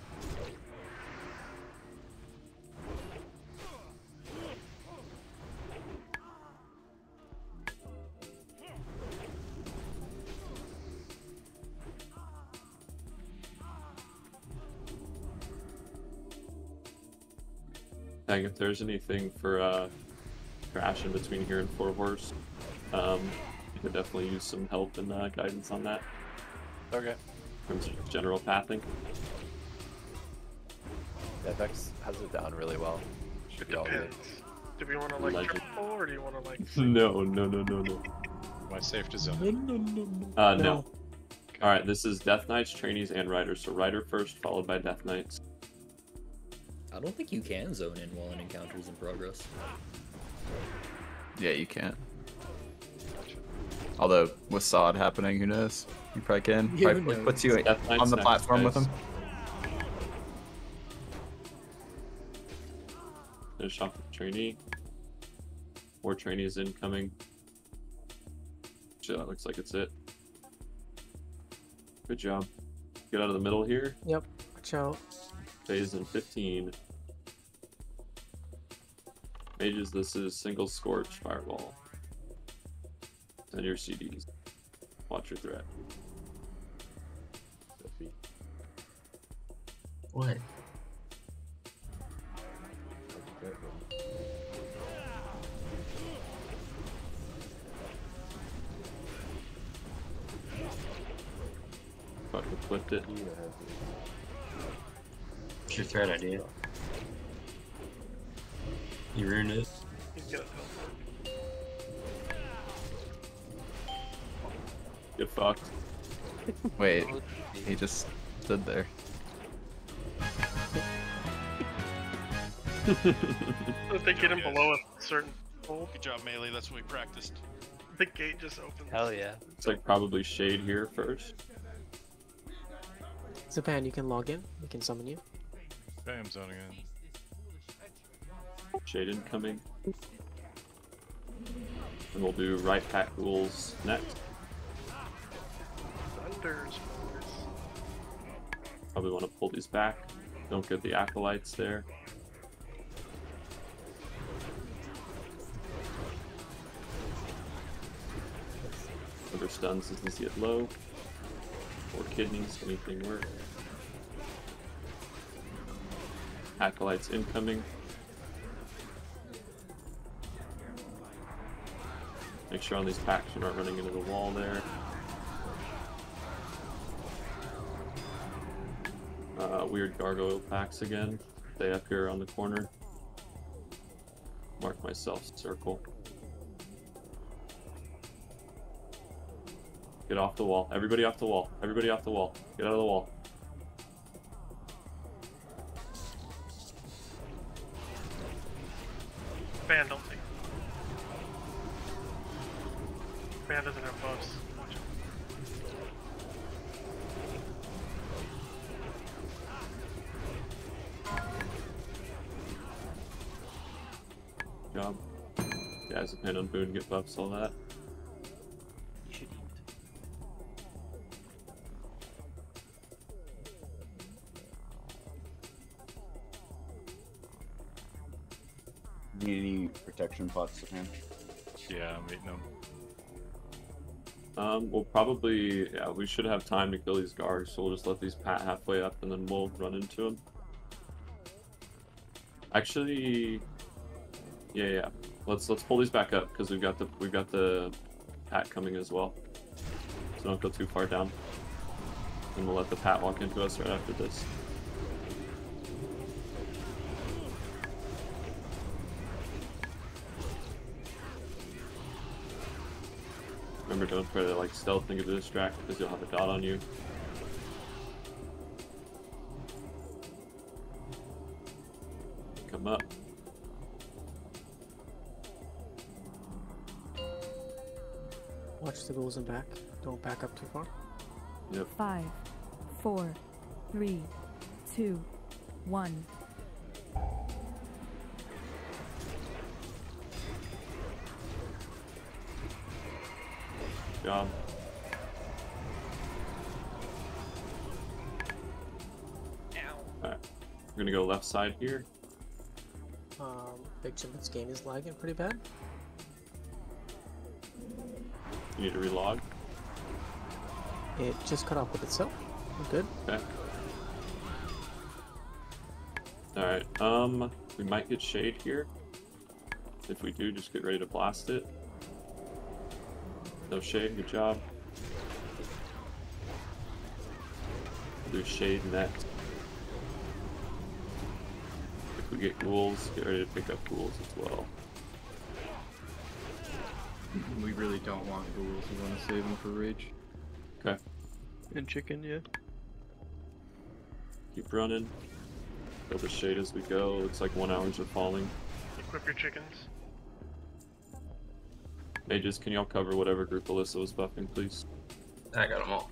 Dang, if there's anything for uh, Crash in between here and Four Horse, um, you could definitely use some help and uh, guidance on that. Okay. From general pathing. Yeah, Vex has it down really well. Should be all good. Depends. Do we want to like Legend. triple, or do you want to like? No, no, no, no, no. Am I safe to zone? No, no, no, no. Uh, no. no. Alright, this is Death Knights, Trainees, and Riders. So Rider first, followed by Death Knights. I don't think you can zone in while an encounter's in progress. Yeah, you can't. Although, with S O D happening, who knows? You probably can. Yeah, Probably who puts you Death on Knight's the next, platform with guys. him. Finish off with Trainee. More Trainees incoming. Shit, that looks like it's it. Good job. Get out of the middle here. Yep, watch out. Phase in fifteen. Mages, this is single scorch fireball. And your C Ds. Watch your threat. What? flipped it. It's your threat idea. You ruined it. He's gonna Get fucked. Wait, he just stood there. If they get him below a certain fold, Good job, Melee. That's what we practiced. the gate just opens. Hell yeah. It's like probably Shade here first. Zapan, you can log in. We can summon you. Okay, I'm zoning in. Shade incoming. And we'll do right pack ghouls next. Thunders. Probably want to pull these back. Don't get the acolytes there. Other stuns as these get low. Or kidneys, anything work. Acolytes incoming. Make sure on these packs you're not running into the wall there. Uh, weird gargoyle packs again. Stay up here on the corner. Mark myself circle. Get off the wall. Everybody off the wall. Everybody off the wall. Get out of the wall. Fan, don't take. Fan doesn't have buffs. Watch Good job. Yeah, as a pin on Boone, get buffs, all that. You should eat. Need any protection pots, Japan? Yeah, I'm eating them. Um, we'll probably, yeah, we should have time to kill these guards, so we'll just let these pat halfway up and then we'll run into them. Actually, yeah, yeah. Let's let's pull these back up because we've got the we've got the pat coming as well. So don't go too far down. And we'll let the pat walk into us right after this. Remember, don't try to like stealth and get to distract because you'll have a dot on you. Come up. Watch the ghouls and back. Don't back up too far. Yep. Five, four, three, two, one. Job. Alright. We're gonna go left side here. Um, Big Chimpet's game is lagging pretty bad. You need to relog. It just cut off with itself. We're good. Okay. Alright, um, we might get Shade here. If we do, just get ready to blast it. No Shade, good job. Do Shade next. If we get ghouls, get ready to pick up ghouls as well. We really don't want ghouls. We want to save them for rage. Okay. And chicken, yeah. Keep running. Kill the Shade as we go. Looks like one hours are falling. Equip your chickens. Mages, can y'all cover whatever group Alyssa was buffing, please? I got them all.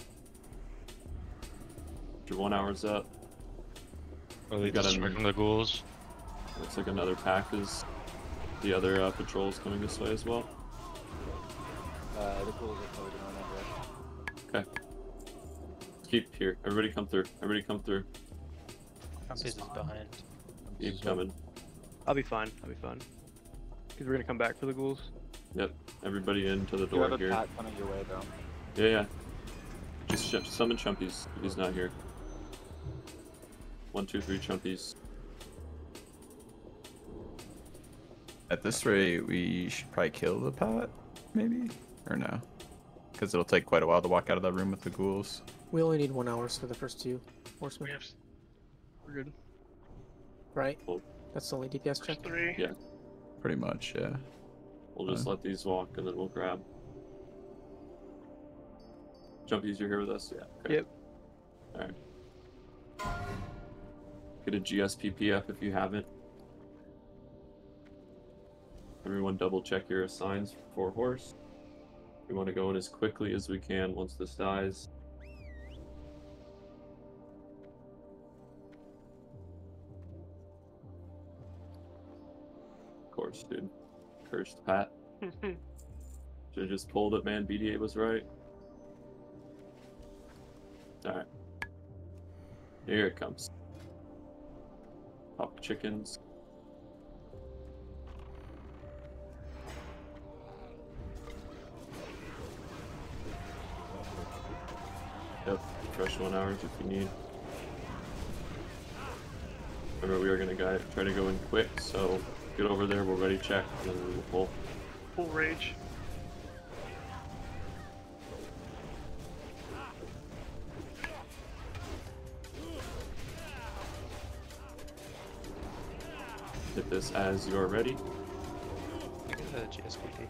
Your one hour's up. Are they We've got a- destroying the ghouls? Looks like another pack is the other uh, patrols coming this way as well. Uh, the ghouls are probably going on Okay. Keep here. Everybody come through. Everybody come through. Compass is behind. Keep coming. I'll be fine. I'll be fine. Because we're gonna come back for the ghouls. Yep. Everybody into the You door have a here. pat coming your way, though. Yeah, yeah. Just sh summon Chumpies if he's not here. One, two, three Chumpies. At this rate, we should probably kill the pat, maybe? Or no? Because it'll take quite a while to walk out of that room with the ghouls. We only need one hours for the first two horsemen. We have. We're good. Right? Cool. That's the only D P S check? Three. Yeah. Pretty much, yeah. We'll just Uh, let these walk and then we'll grab. Jumpies, you're here with us? Yeah. Okay. Yep. Alright. Get a G S P P F if you haven't. Everyone double check your assigns for horse. We want to go in as quickly as we can once this dies. Of course, dude. Cursed Pat. Should have just pulled it, man. B D A was right. Alright. Here it comes. Pop chickens. Yep, fresh one hours if you need. Remember, we are gonna guy, try to go in quick, so get over there, we'll ready check, and then we will pull. Full rage. Hit this as you're ready. The G S P P.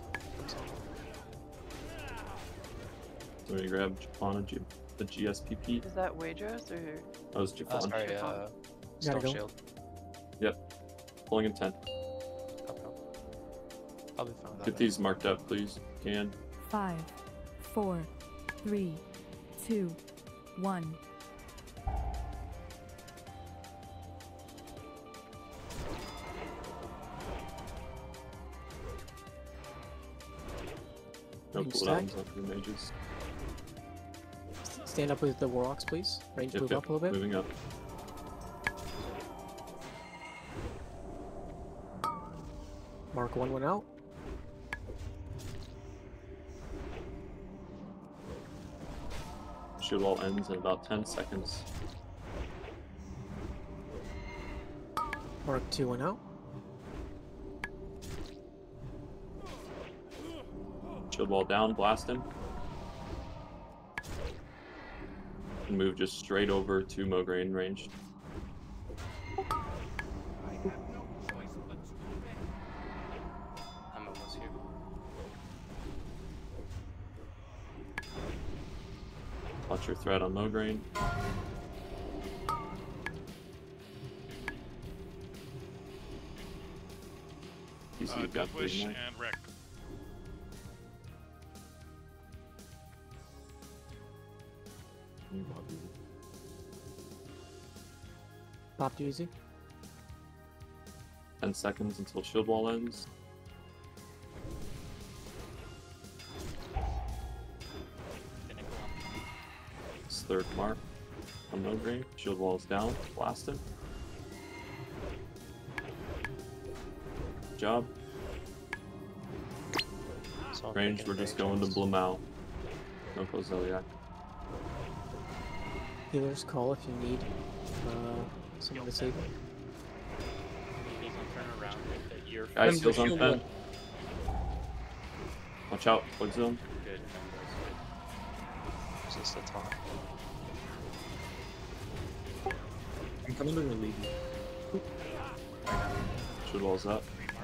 So we grab Japana, G the G S P P. Is that Wagers or? That was Oh, Japana. sorry, uh, Gotta Stone go. Shield. Yep. Pulling in ten. Okay. I'll be fine with that. Get these marked up, please. If you can. Five, four, three, two, one. No Range cooldowns stack. on the mages. Stand up with the warlocks, please. Range Yep, move yep, up a little bit. Moving up. Mark one one out. Shield wall ends in about ten seconds. Mark two one out. Shield wall down, blast him. And move just straight over to Mograine range. I'm almost here. Watch your threat on Mograine. He's Uh, got Death three Wish more. and Wreck. Popped you easy. ten seconds until shield wall ends. It's third mark on Mograine. Shield wall is down. Blast him. Good job. So I'm Range, thinking we're just range going to is- Blamau. No Kozeliak. Healers call if you need uh, someone to save you. He's on turn around with the ear. Guys, Fem- heals on shield Fen. wall. Watch out, Wood Zone. Good. Resist the top. I'm coming to relieve you. Shield wall's up.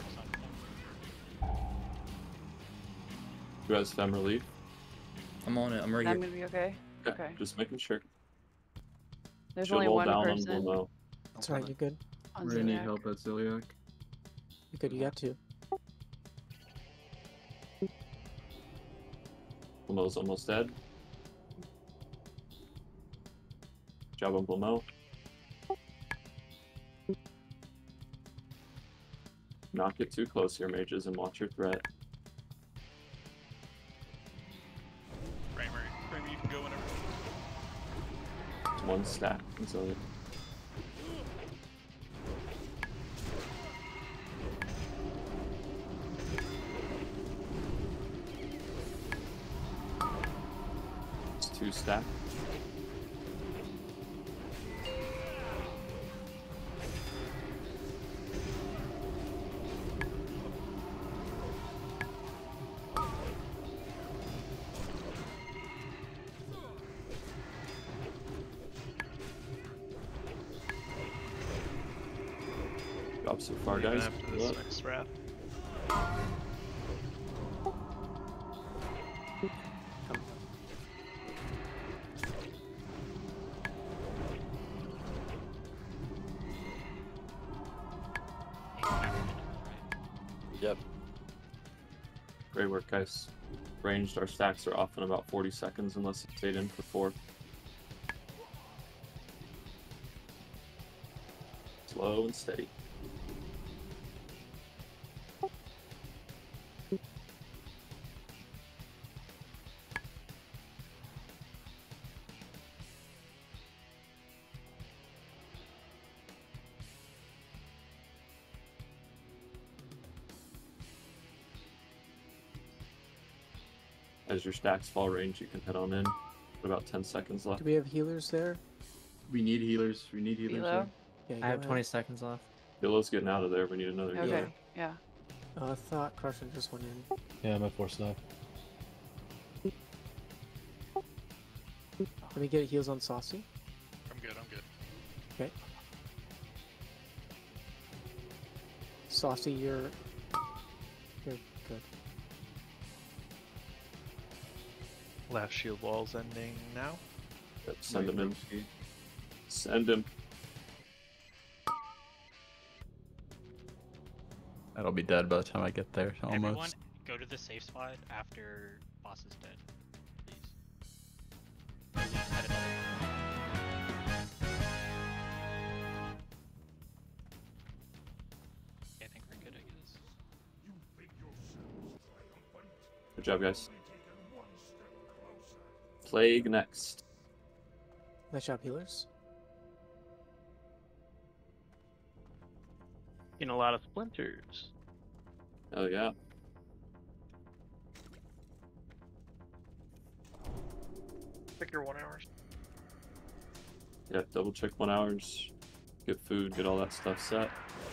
Who has Fem relief? I'm on it. I'm right I'm here. gonna be okay. Okay, Okay. just making sure. There's Shield only wall one down person on Blamau. That's right, you're good. on Really need Zodiac. help at Ziliac. You're good, you got two. Blamau's almost dead. Good job on Blamau. Not get too close here, mages, and watch your threat. Kramer, Kramer, you can go whenever. It's one stack, and so it's two stack. job so far, Even guys. after Good this luck. next wrath. Yep. Great work, guys. Ranged, our stacks are off in about forty seconds unless it stayed in for four. Slow and steady. As your stacks fall range, you can head on in. About ten seconds left. Do we have healers there? We need healers. We need healers. Below? Yeah, I go have ahead. twenty seconds left. Yellow's getting out of there. We need another Okay, healer. yeah. Uh, I thought Crushing just went in. Yeah, I'm at four staff. Let me get heals on Saucy. I'm good, I'm good. Okay. Saucy, you're... You're good. Last shield wall's ending now. Yep, send him in. Send him. That'll be dead by the time I get there, almost. Everyone, go to the safe spot after boss is dead, please. And then head it up. Okay, I think we're good, I guess. Good job, guys. Plague next. Nice job, healers. Getting a lot of splinters. Oh yeah. Pick your one hours. Yeah, double check one hours. Get food, get all that stuff set.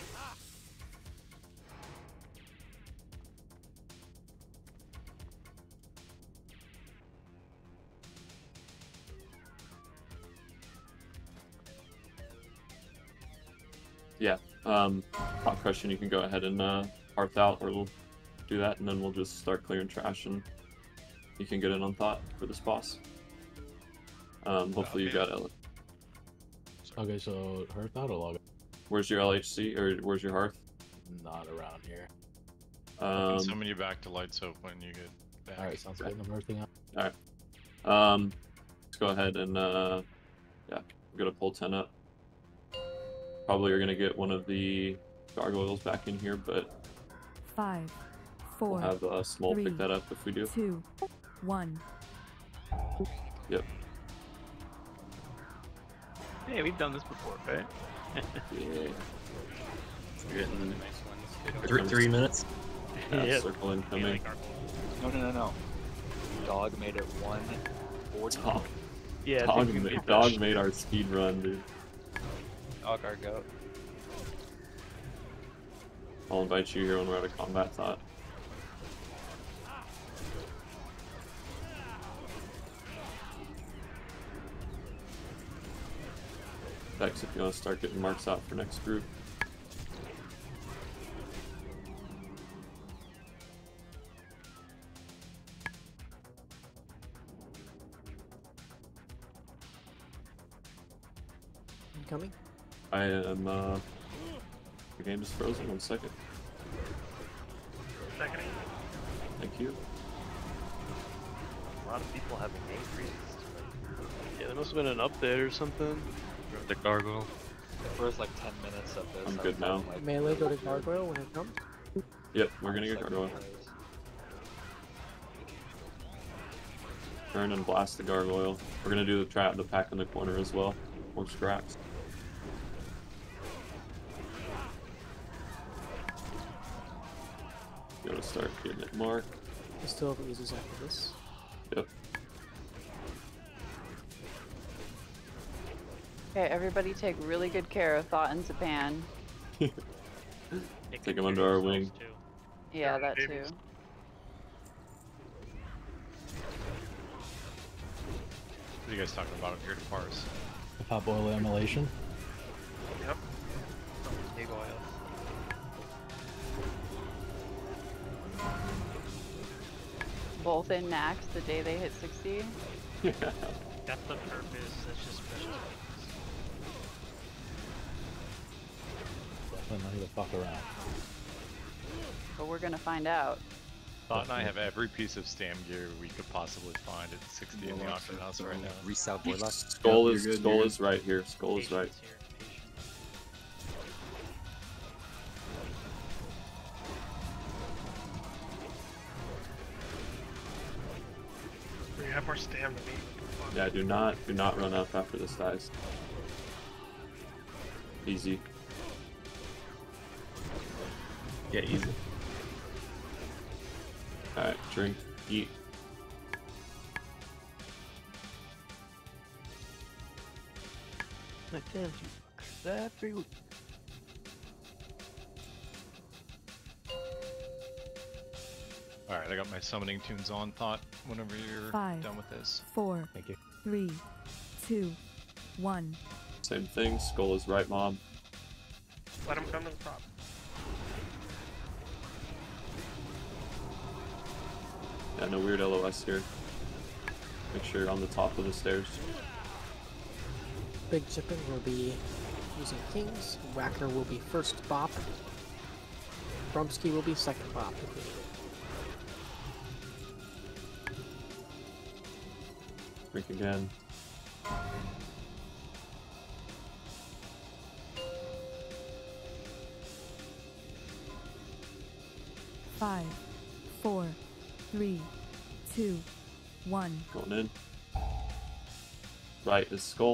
Yeah, um, Hot Crushing, you can go ahead and uh, Hearth out, or we'll do that, and then we'll just start clearing trash, and you can get in on Thought for this boss. Um, hopefully you got L. Okay, so Hearth out or log out? Where's your L H C, or where's your Hearth? Not around here. I Um, can summon you back to light soap when you get back. Alright, sounds good. I'm earthing out. Alright. Um, let's go ahead and, uh, yeah, we're gonna pull ten up. Probably are gonna get one of the gargoyles back in here, but Five, we'll four, have uh, Small three, pick that up if we do. two, one. Yep. Hey, we've done this before, right? Yeah. We're getting three, three minutes. Yeah, Yep. circle incoming. No, no, no, no. Dog made it one forty. Dog, Yeah, I dog, think we made, beat dog that. made our speed run, dude. Dog our goat. I'll invite you here when we're out of combat thought. Dex, if you want to start getting marks out for next group. Incoming. I am, uh, the game is frozen, one second. Second. Thank you. A lot of people having increased. Yeah, there must have been an update or something. The gargoyle. The first like ten minutes of this. I'm I good was having, now. Like, Melee go to Gargoyle when it comes. Yep, we're gonna get gargoyle. Turn and blast the gargoyle. We're gonna do the trap, the pack in the corner as well. More scraps. Gotta start getting it marked. We still have users after this. Yep. Okay, everybody take really good care of Thought and Zapan. Take them under our wing. Yeah, that too. What are you guys talking about here to parse? Pop oil emulation. Yep. Big oil. both in Nax the day they hit sixty. Yeah. That's the purpose. That's just special. Definitely not to fuck around. But we're gonna find out. Thought and I have every piece of stam gear we could possibly find at sixty in the auction house right now. Reset Skull Yep, is you're good, skull you're is right here. Skull is right. We have more stamina. Yeah, do not do not run up after this dies. Easy. Yeah, easy. Alright, drink, eat. I tell you, that every week. Alright, I got my summoning tunes on. Thought whenever you're Five, done with this. four, Thank you. three, two, one. Same thing, skull is right, mob. Let him come to the top. Yeah, no weird L O S here. Make sure you're on the top of the stairs. Big Chippin will be using kings. Whacker will be first bop. Brumsky will be second bop. if we need it. Drink again. Five, four, three, two, one. Going in. Right is skull.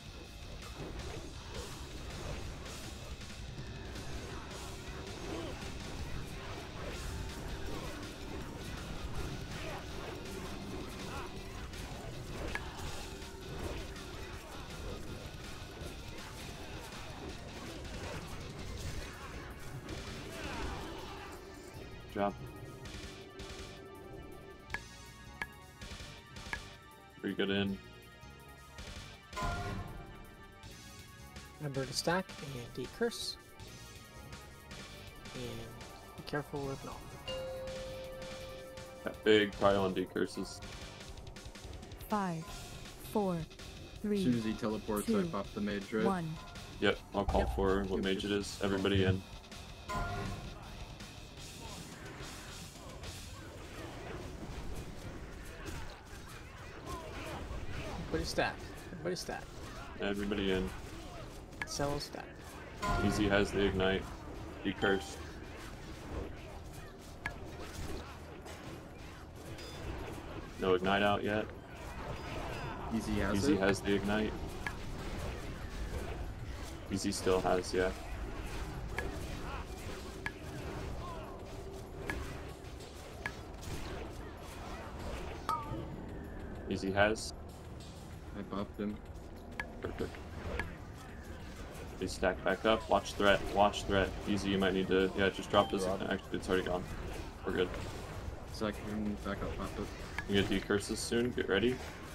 Good job. Pretty good in. Remember to stack and decurse. And be careful if not. That big pile on decurses. Five, four, three, As soon as he teleports, I two, pop the mage, right? one. Yep, I'll call for what mage it is. Everybody in. Everybody stack. Everybody stack. Everybody in. Cello stack. Easy has the ignite. Decurse. No ignite out yet. Easy has Easy it. has the ignite. Easy still has, yeah. Easy has. I popped him. Perfect. They stack back up. Watch threat. Watch threat. Easy, you might need to. Yeah, just drop this. Actually, it's already gone. We're good. Second, back up, pop it. You get decurses soon. Get ready.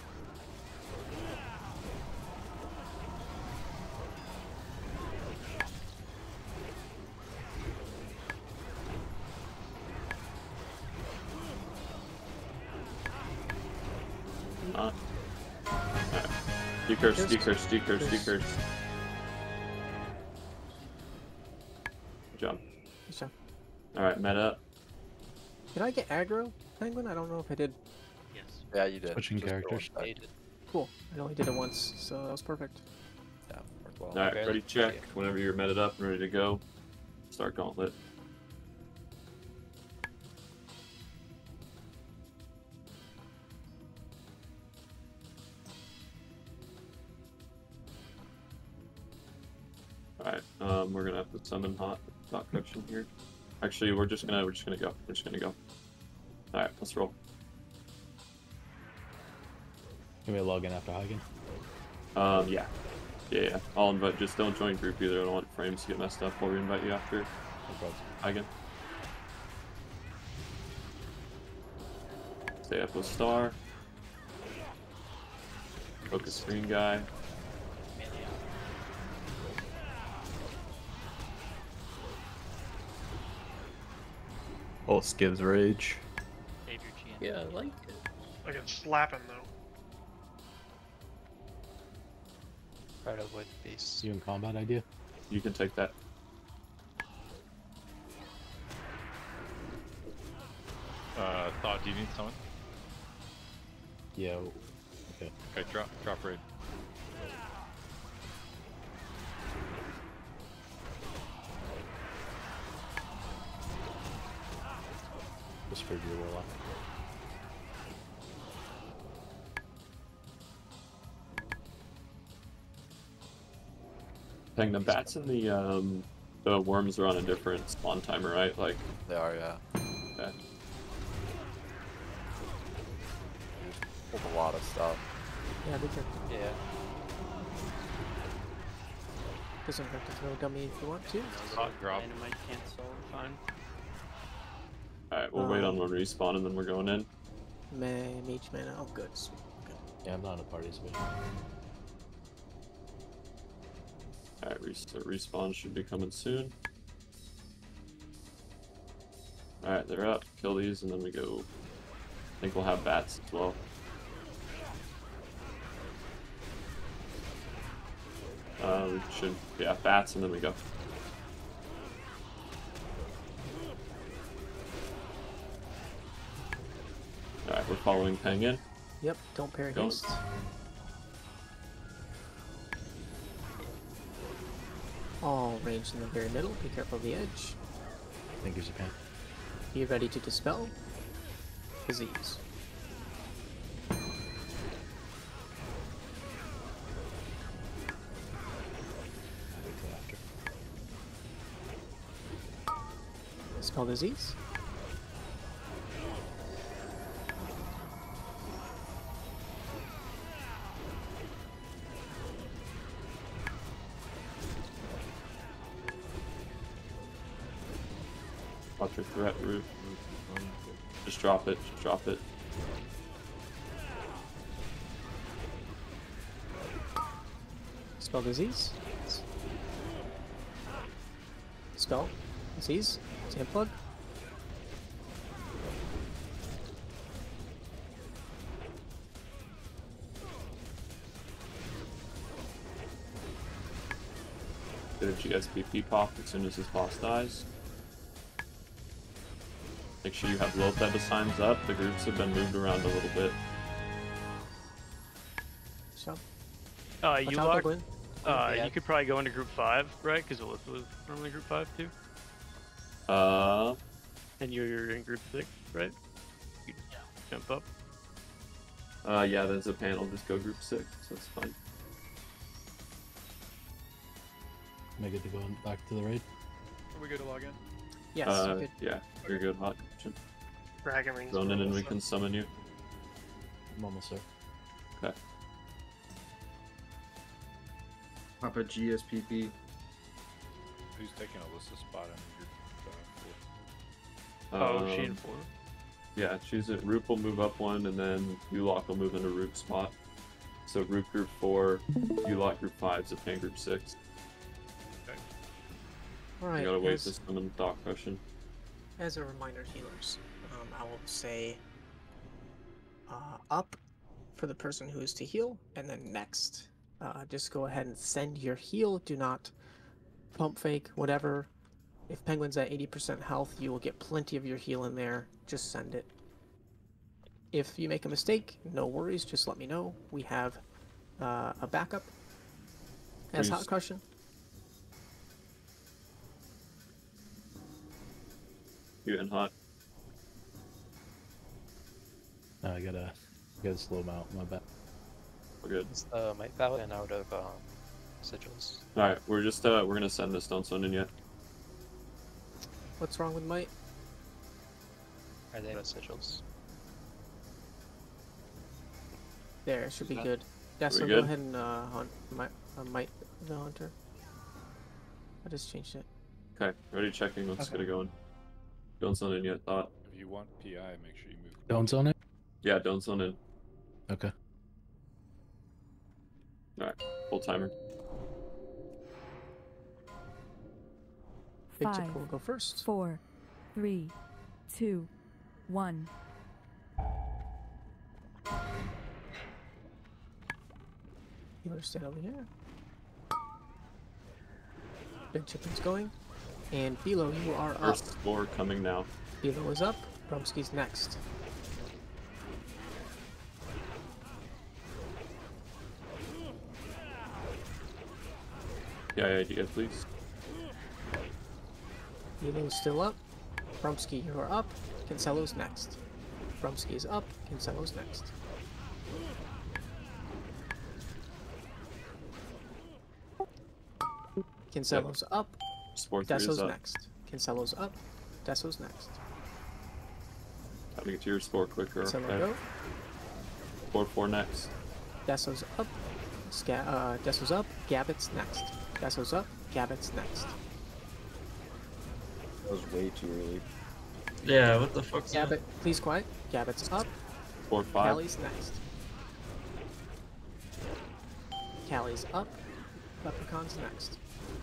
Not. Alright. Decurse, decurse, decurse, decurse. Good job. Good job. Alright, meta. Did I get aggro, Penguin? I don't know if I did. Yes. Yeah, you did. Switching Just go characters. one back. Cool. I only did it once, so that was perfect. Yeah, worked well. Alright, Okay. ready check. Whenever you're meted up and ready to go, start gauntlet. Alright, um, we're gonna have to summon hot dot corruption here. Actually, we're just gonna we're just gonna go. We're just gonna go. Alright, let's roll. Can we log in after Hagen? Um, yeah. Yeah, yeah. I'll invite, just don't join group either. I don't want frames to get messed up while we invite you after. No problem. Hagen. Stay up with Star. Focus screen guy. Oh, Skiv's Rage. Save your G N. Yeah, I like it. I can slap him though. Try to avoid the beast. You in combat idea? You can take that. Uh, Thought, do you need someone? Yeah. Okay. Okay, drop, drop raid. Whispered your warlock. Dang, the bats and the um the worms are on a different spawn timer, right? Like They are, yeah. okay. Pulled a lot of stuff. Yeah, be careful. Yeah. Doesn't hurt to throw dummy if you want to. Hot drop. Dynamite cancel. Fine. Alright, we'll wait on one respawn and then we're going in. May mage mana. Oh, good. Sweet. Good. Yeah, I'm not in a party, so. Alright, res respawn should be coming soon. Alright, they're up. Kill these and then we go. I think we'll have bats as well. Uh, we should, yeah, bats and then we go. Alright, we're following Peng in. Yep, don't parry Going. haste. All ranged in the very middle. Be careful of the edge. Fingers you can. Be ready to dispel disease. Dispel disease. Watch your threat root. Just drop it, just drop it. Spell disease. Spell disease. Sand plug. Get a G S P P pop as soon as this boss dies. Make sure you have Lotha signs up. The groups have been moved around a little bit. So. Uh, Watch you out, lock. Gwen. Uh, Yeah. you could probably go into group five, right? Because Alyssa was normally group five too. Uh, And you're in group six, right? You can jump up. uh, yeah, there's a panel. Just go group six. That's fine. Am I good to go on- back to the raid? Are we good to log in? Yes, uh, you're good. Yeah, you're good, Hot. Dragon rings. Zone in and we also. can summon you. I'm almost there. Okay. Pop a G S P P. Who's taking Alyssa's spot in your Oh, Um, she in four. Yeah, choose it. Roop will move up one, and then Ulok will move into Roop spot. So Roop group four, Ulok group five, Zapan group six. Alright, You gotta wait as, to summon Dock Crushing. as a reminder, healers, um, I will say uh, up for the person who is to heal, and then next. Uh, just go ahead and send your heal. Do not pump fake, whatever. If Penguin's at eighty percent health, you will get plenty of your heal in there. Just send it. If you make a mistake, no worries. Just let me know. We have uh, a backup. As Please. Hot Crushing. You and Hot. No, I gotta, gotta slow mount. My bad. We're good. Is the Might Paladin out of um, sigils? Alright, we're just, uh, we're gonna send this. Don't send in yet. What's wrong with Might? Are they out of sigils? There, it should be Uh, good. Yeah, we so go good? ahead and uh, hunt Might, uh, Might the Hunter. I just changed it. Okay, ready checking. Let's Okay. get it going. Don't send in yet, Thought. If you want P I, make sure you move. Don't zone it? Yeah, don't send in. Okay. Alright, full timer. Big Five, Tip will go first. four, three, two, one. Healer, stay over here. Big Chippen's going. And Philo, you are up. First spore coming now. Philo is up. Brumski's next. Yeah, idea, please. Philo's still up. Brumski, you are up. Cancelo's next. Brumski is up. Cancelo's next. Cancelo's up. Spore three is Deso's up. next. Cancelo's up. Deso's next. Time to get to your spore quicker. Cancelo Okay. go. Spore four next. Deso's up. Sca uh, Deso's up. Gabbit's next. Deso's up. Gabbit's next. That was way too early. Yeah, what the fuck's Gabbit, please quiet. Gabbit's up. Spore five. Callie's next. Callie's up. Leprechaun's next.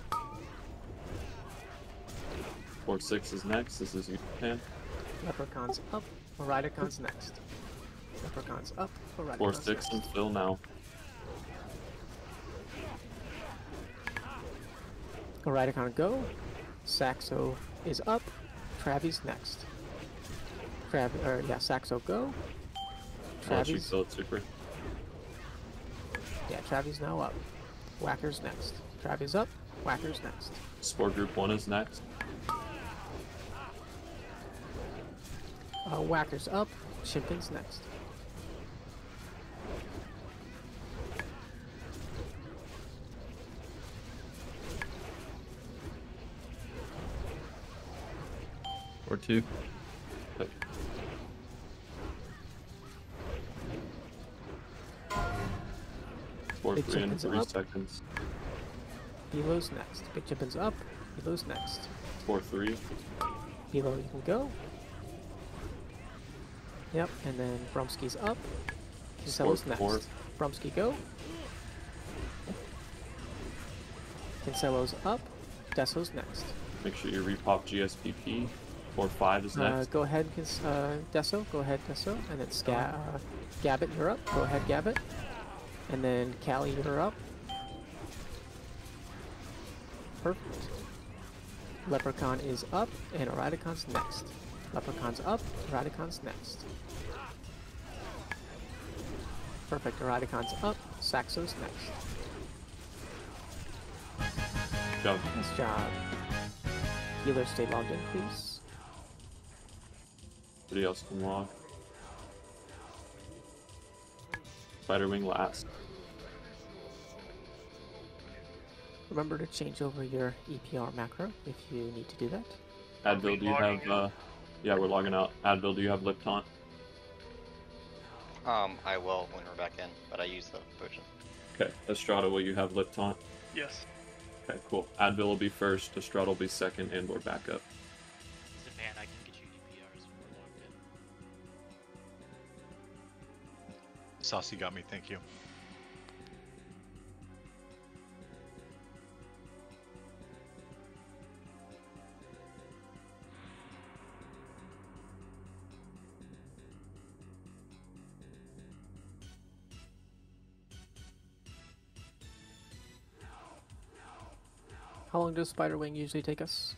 Spore six is next. This is you, Pan. Leprechaun's up. Maridacon's next. Leprechaun's up. Spore Maridacon's six next. and Phil now. Maridacon go. Saxo is up. Travi's next. Trav, or yeah, Saxo go. I'll let you Travi's, fill it super. yeah, Travi's now up. Whacker's next. Travi's up. Whacker's next. Spore group one is next. Uh, Whacker's up. Chimpin's next. Or two. Okay. Spore Big three in Chimpin's three up. seconds. Helo's next. Big Chimpin's up. Helo's next. Spore three. Hilo, you can go. Yep, and then Brumski's up. Cancelo's Spore four. next. Brumski go. Cancelo's up. Deso's next. Make sure you repop G S P P. Spore five is Uh, next. go ahead, Cans- uh, Deso. Go ahead, Deso. And then Sca uh, Gabbit, you're up. Go ahead, Gabbit. And then Callie, you're up. Perfect. Leprechaun is up, and Eradicon's next. Leprechaun's up, Eradicon's next. Perfect, Eradicon's up, Saxo's next. Job. Nice job. Healer, stay logged in, please. Somebody else can log. Spiderwing last. Remember to change over your E P R macro if you need to do that. Advil, do you have, uh, yeah, we're logging out. Advil, do you have Lip Taunt? Um, I will when we're back in, but I use the potion. Okay. Estrada, will you have Lip Taunt? Yes. Okay, cool. Advil will be first, Estrada will be second, and we're back up. Zapan, I can get you E P Rs when we're logged in. Saucy got me, thank you. How long does Spiderwing usually take us?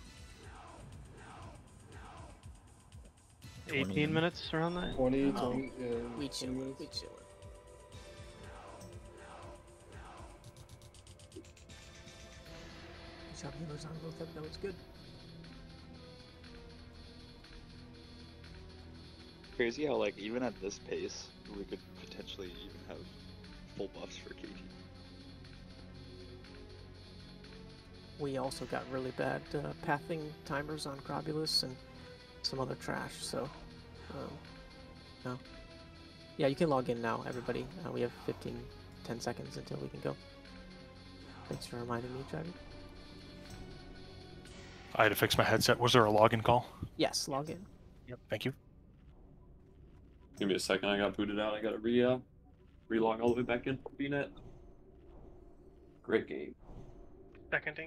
eighteen minutes around that? twenty, Oh, twenty, uh, we twenty chill, minutes. we chill. Shot healers on both of them, that was good. Crazy how, like, even at this pace, we could potentially even have full buffs for K T. We also got really bad uh, pathing timers on Crobulus and some other trash, so, um, no. Yeah, you can log in now, everybody. Uh, we have fifteen, ten seconds until we can go. Thanks for reminding me, Travis. I had to fix my headset. Was there a login call? Yes, log in. Yep. Thank you. Give me a second, I got booted out. I gotta re uh, relog all the way back in from B net. Great game. Seconding.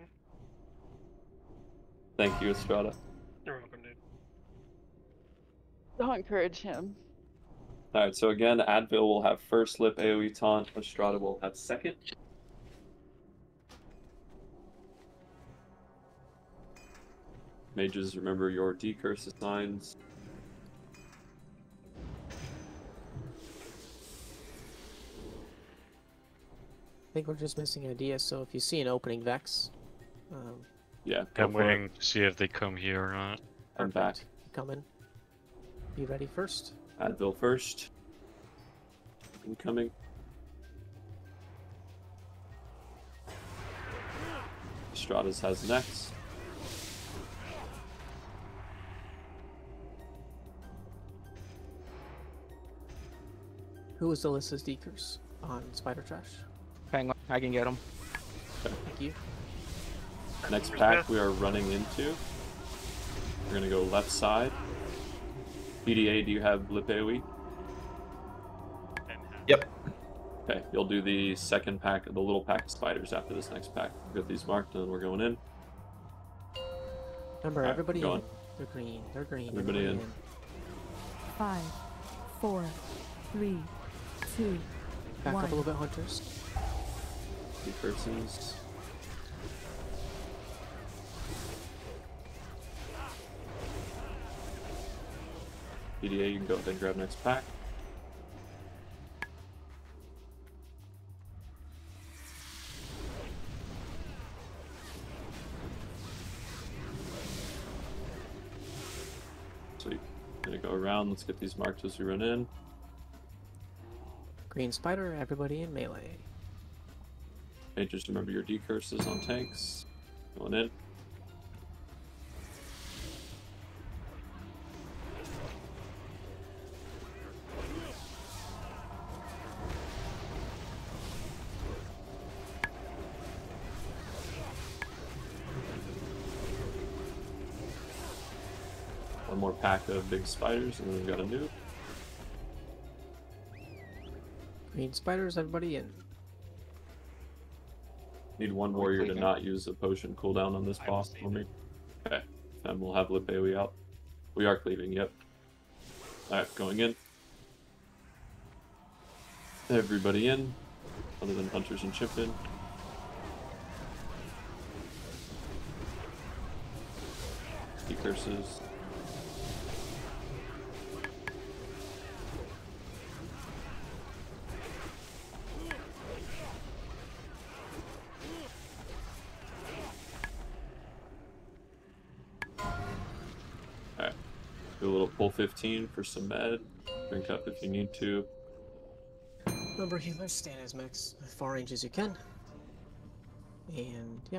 Thank you, Estrada. You're welcome, dude. Don't encourage him. Alright, so again, Advil will have first lip AoE taunt, Estrada will have second. Mages, remember your decurse signs. I think we're just missing ideas, so if you see an opening Vex, um, Yeah, I'm go for it. waiting to see if they come here or not. I'm back. come in. Be ready first. Advil first. Incoming. Stratus has next. Who is Alyssa's decurs on Spider Trash? Penguin, I can get him. Thank you. Next pack we are running into. We're gonna go left side. P D A, do you have Lipewi? Yep. Okay, you'll do the second pack, the little pack of spiders after this next pack. Get these marked and then we're going in. Remember, Alright, everybody going. in. They're green. They're green. Everybody in. Five, four, three, two, Back one. up a little bit, hunters. Decurses. P D A, you can go ahead and grab next pack. Sweet. Gonna go around. Let's get these marked as we run in. Green spider, everybody in melee. Okay, just remember your decurses on tanks. Going in. One more pack of big spiders, and then we've got a new. Green spiders, everybody in. Need one warrior to not use a potion cooldown on this boss for me. Okay, and we'll have Lipewi out. We are cleaving, yep. Alright, going in. Everybody in, other than hunters and chip in. Decurses. Alright, do a little pull fifteen for some med. Drink up if you need to. Remember, healers, stand as max as far range as you can. And yeah.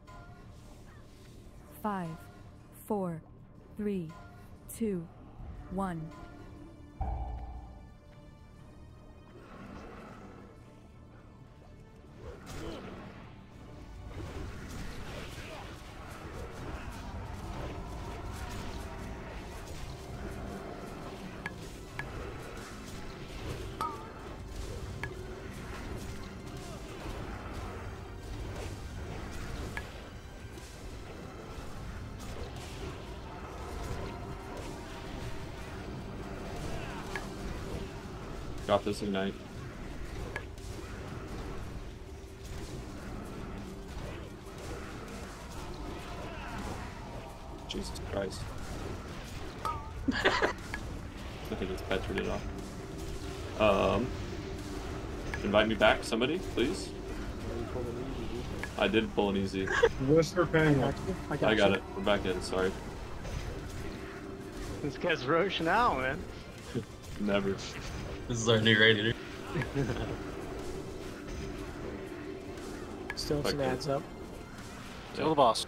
Five, four, three, two, one. Got this ignite. Jesus Christ. I think it's petried it off. Um, invite me back, somebody, please. I did pull an easy. Whisper Penguin. I I got it. We're back in. Sorry. This guy's Roche now, man. Never. This is our new radiator. Still some Okay. ads up. Kill the boss.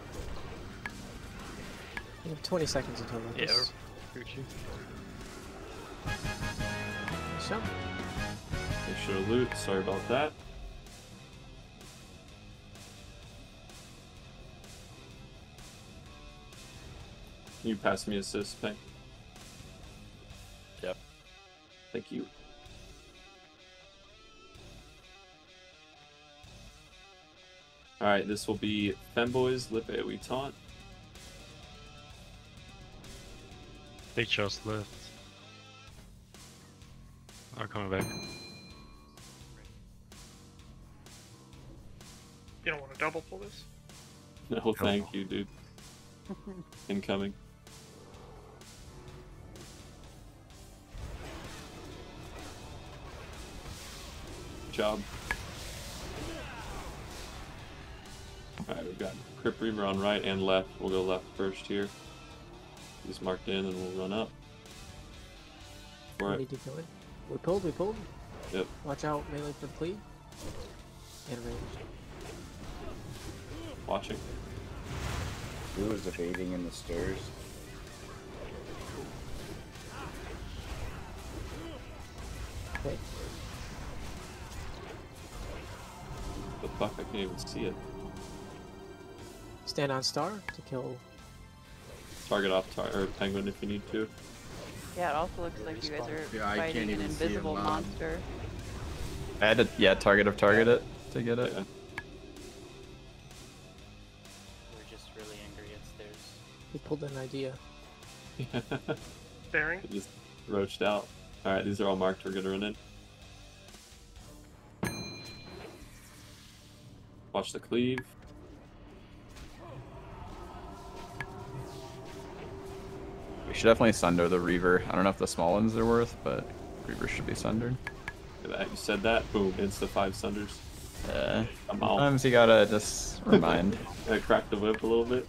You have twenty seconds until Yeah, this. Gucci. So, Make sure to loot. Sorry about that. Can you pass me assist, Pink? Yep. Thank you. Alright, this will be Femboys, Lipewi Taunt. They just left. Are coming back. You don't want to double pull this? No, thank you, dude. Incoming. Job. Alright, we've got Crypt Reaver on right and left. We'll go left first here. He's marked in and we'll run up. For Ready it. to go in. We pulled, we pulled. Yep. Watch out, melee for the cleave. And range. Watching. Who was evading in the stairs? Okay. The fuck, I can't even see it. Stand on star to kill. Target off tar or penguin if you need to. Yeah, it also looks like you guys are Yeah, I fighting can't an even see it invisible live. monster. I had to, yeah, target of target it to get it. Yeah. We're just really angry at stairs. We pulled an idea. Bearing? It just roached out. Alright, these are all marked. We're gonna run in. Watch the cleave. We should definitely sunder the Reaver. I don't know if the small ones are worth, but Reaver should be sundered. Look at that. You said that. Boom. Insta five sunders. Uh, I'm out. sometimes you gotta just remind. I cracked the whip a little bit.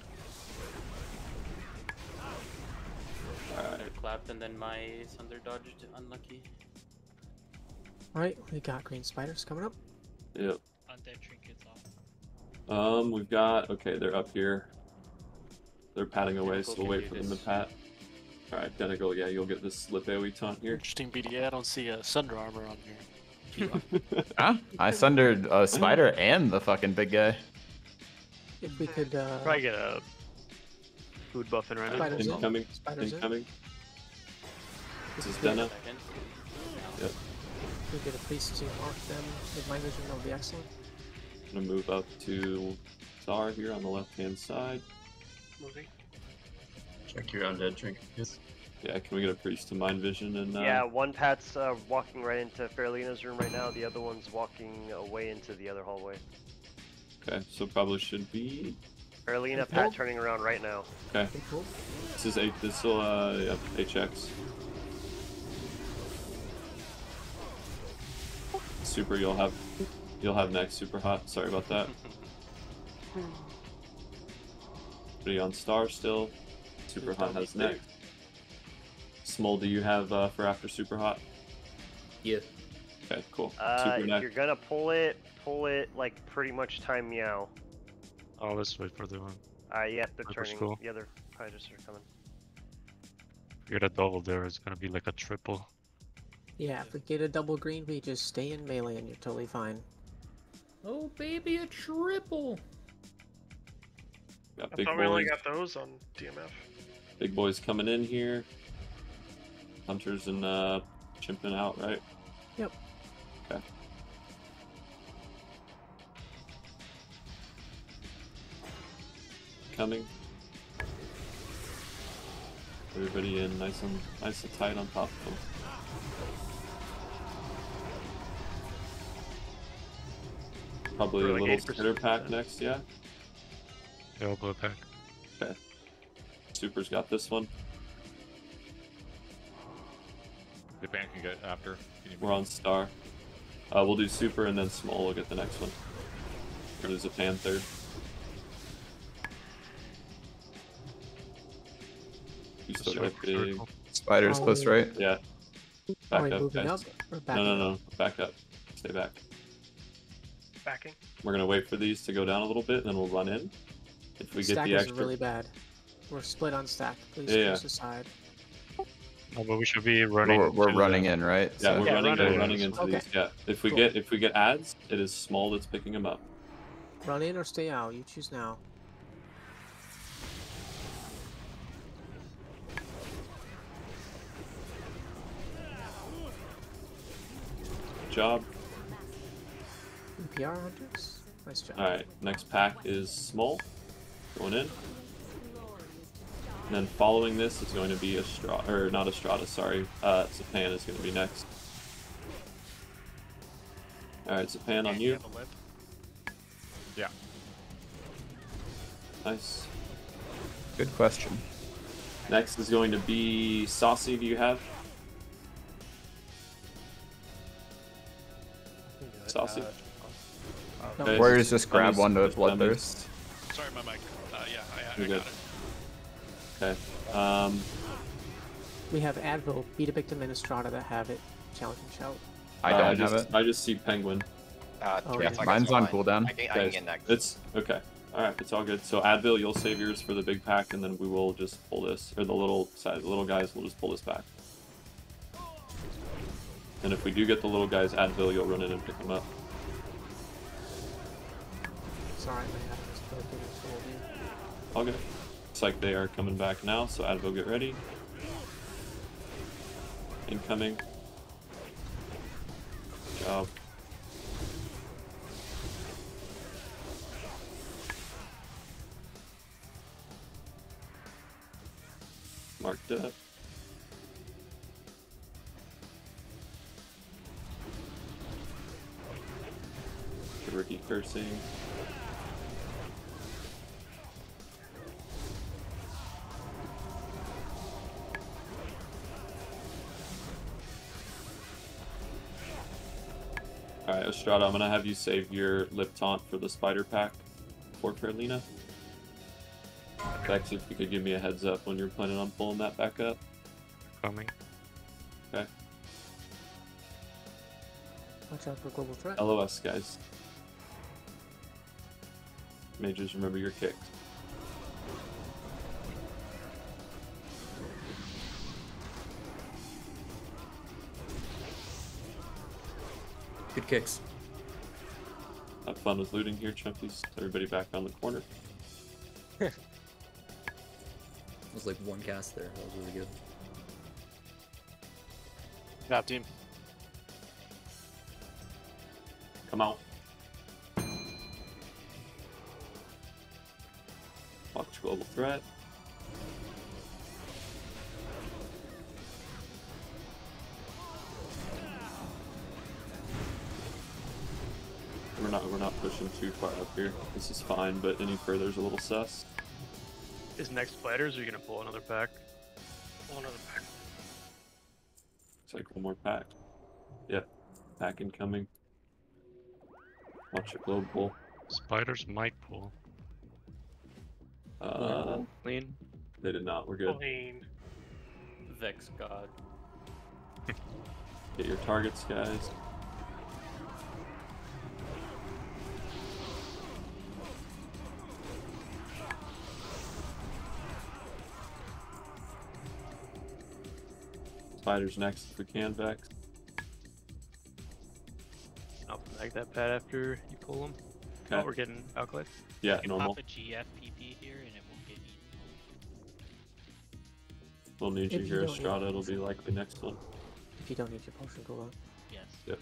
Alright. They're clapped and then my Sunder dodged. Unlucky. Alright, we got green spiders coming up. Yep. Undead trinkets off. Um, we've got. Okay, they're up here. They're patting away, so we'll wait for them to pat. Alright, Denegal, yeah, you'll get this slip AoE taunt here. Interesting B D A. I don't see a Sunder armor on here. Huh? I sundered a spider and the fucking big guy. If we could, uh... Probably get a food buff in right now. Spiders in. Incoming. Spiders in. Incoming. This is Good. Dena. Yep. If we get a priest to mark them with my vision, that would be excellent. I'm gonna move up to Tsar here on the left hand side. Moving. Check your undead trinkets. Yeah, can we get a priest to mind vision and uh, Yeah, one Pat's uh, walking right into Faralina's room right now. The other one's walking away into the other hallway. Okay, so probably should be. Faralina, Pat turning around right now. Okay. This is eight. This will uh, yep, H X. Super, you'll have, you'll have next. Super hot. Sorry about that. Pretty on star still. Super hot has next. Small, do you have uh, for after super hot? Yeah. Okay, cool. Uh, super if next. you're gonna pull it, pull it like pretty much time meow. Oh, let's wait for the one. Uh, yeah, they're Hyper turning. Skull. The other fighters are coming. If you get a double there, it's gonna be like a triple. Yeah, if we get a double green, we just stay in melee and you're totally fine. Oh, baby, a triple. Got I big thought we only boys. got those on D M F. Big boys coming in here. Hunters and uh, chimping out, right? Yep. Okay. Coming. Everybody in, nice and nice and tight on top of them. Probably For a like little eight percent. spitter pack next, yeah. Yeah, I'll blow pack. Okay. Super's got this one. The band can get after. if you need We're me. on star. Uh, we'll do super and then small. We'll get the next one. There's a pan third. You still got big. Spiders Oh, close, right? Yeah. Are Back we up, moving guys. up or No, backing no, up? no. Back up. Stay back. Backing. We're gonna wait for these to go down a little bit, and then we'll run in. If we get Stack the is extra. really bad. We're split on stack. Please Yeah, push yeah. aside. No, but we should be running. We're, we're to running the- in, right? Yeah, So- we're Yeah, running. run We're in. running into Okay. these. Yeah. If we Cool. get if we get ads, it is small that's picking them up. Run in or stay out. You choose now. Good job. P R hunters. Nice job. All right. Next pack is small. Going in. And then following this is going to be Estrada, or not Estrada, sorry. Uh, Zapan is going to be next. Alright, Zapan on you. Yeah. Nice. Good question. Next is going to be Saucy. Do you have? Saucy. Uh, Okay, Warriors just grab dummies, one to just dummies. Bloodthirst. Sorry, my mic. Uh, yeah, I, I You're got good. it. Okay. Um, We have Advil, Beat a Victim, and Estrada that have it. Challenge and shout. I uh, don't I have just, it. I just see Penguin. Uh, Oh, three yeah. seconds Mine's is on fine. cooldown. I can, I can Okay, get next. It's okay. All right, it's all good. So Advil, you'll save yours for the big pack, and then we will just pull this, or the little side, the little guys. We'll just pull this back. And if we do get the little guys, Advil, you'll run in and pick them up. Sorry, my Adam is broken. It's all you. All good. Looks like they are coming back now, so Advil, get ready. Incoming. Good job. Marked up. Ricky cursing. Alright, Estrada, I'm gonna have you save your lip taunt for the spider pack for Carolina. Vex, if you could give me a heads up when you're planning on pulling that back up. Coming. Okay. Watch out for global threat. L O S, guys. Mages, remember your kick. Good kicks. Have fun with looting here, chumpies. Everybody back on the corner. It was like one cast there. That was really good. Map team. Come out. Watch global threat. We're not we're not pushing too far up here. This is fine, but any further is a little sus. Is next spiders, or are you gonna pull another pack? Pull another pack. It's like one more pack. Yep. Pack incoming. Watch the globe pull. Spiders might pull. Uh, Clean. They did not. We're good. Clean. Vex God. Get your targets, guys. Spiders next if we can, Vex. I'll flag that pad after you pull them. Okay. Oh, we're getting outclassed. Yeah, You can normal. pop a G F P P here and it won't get eaten. We'll need you If you here, don't need Estrada. It'll potion. be likely next one. If you don't need your potion cooldown. Yes. Yep.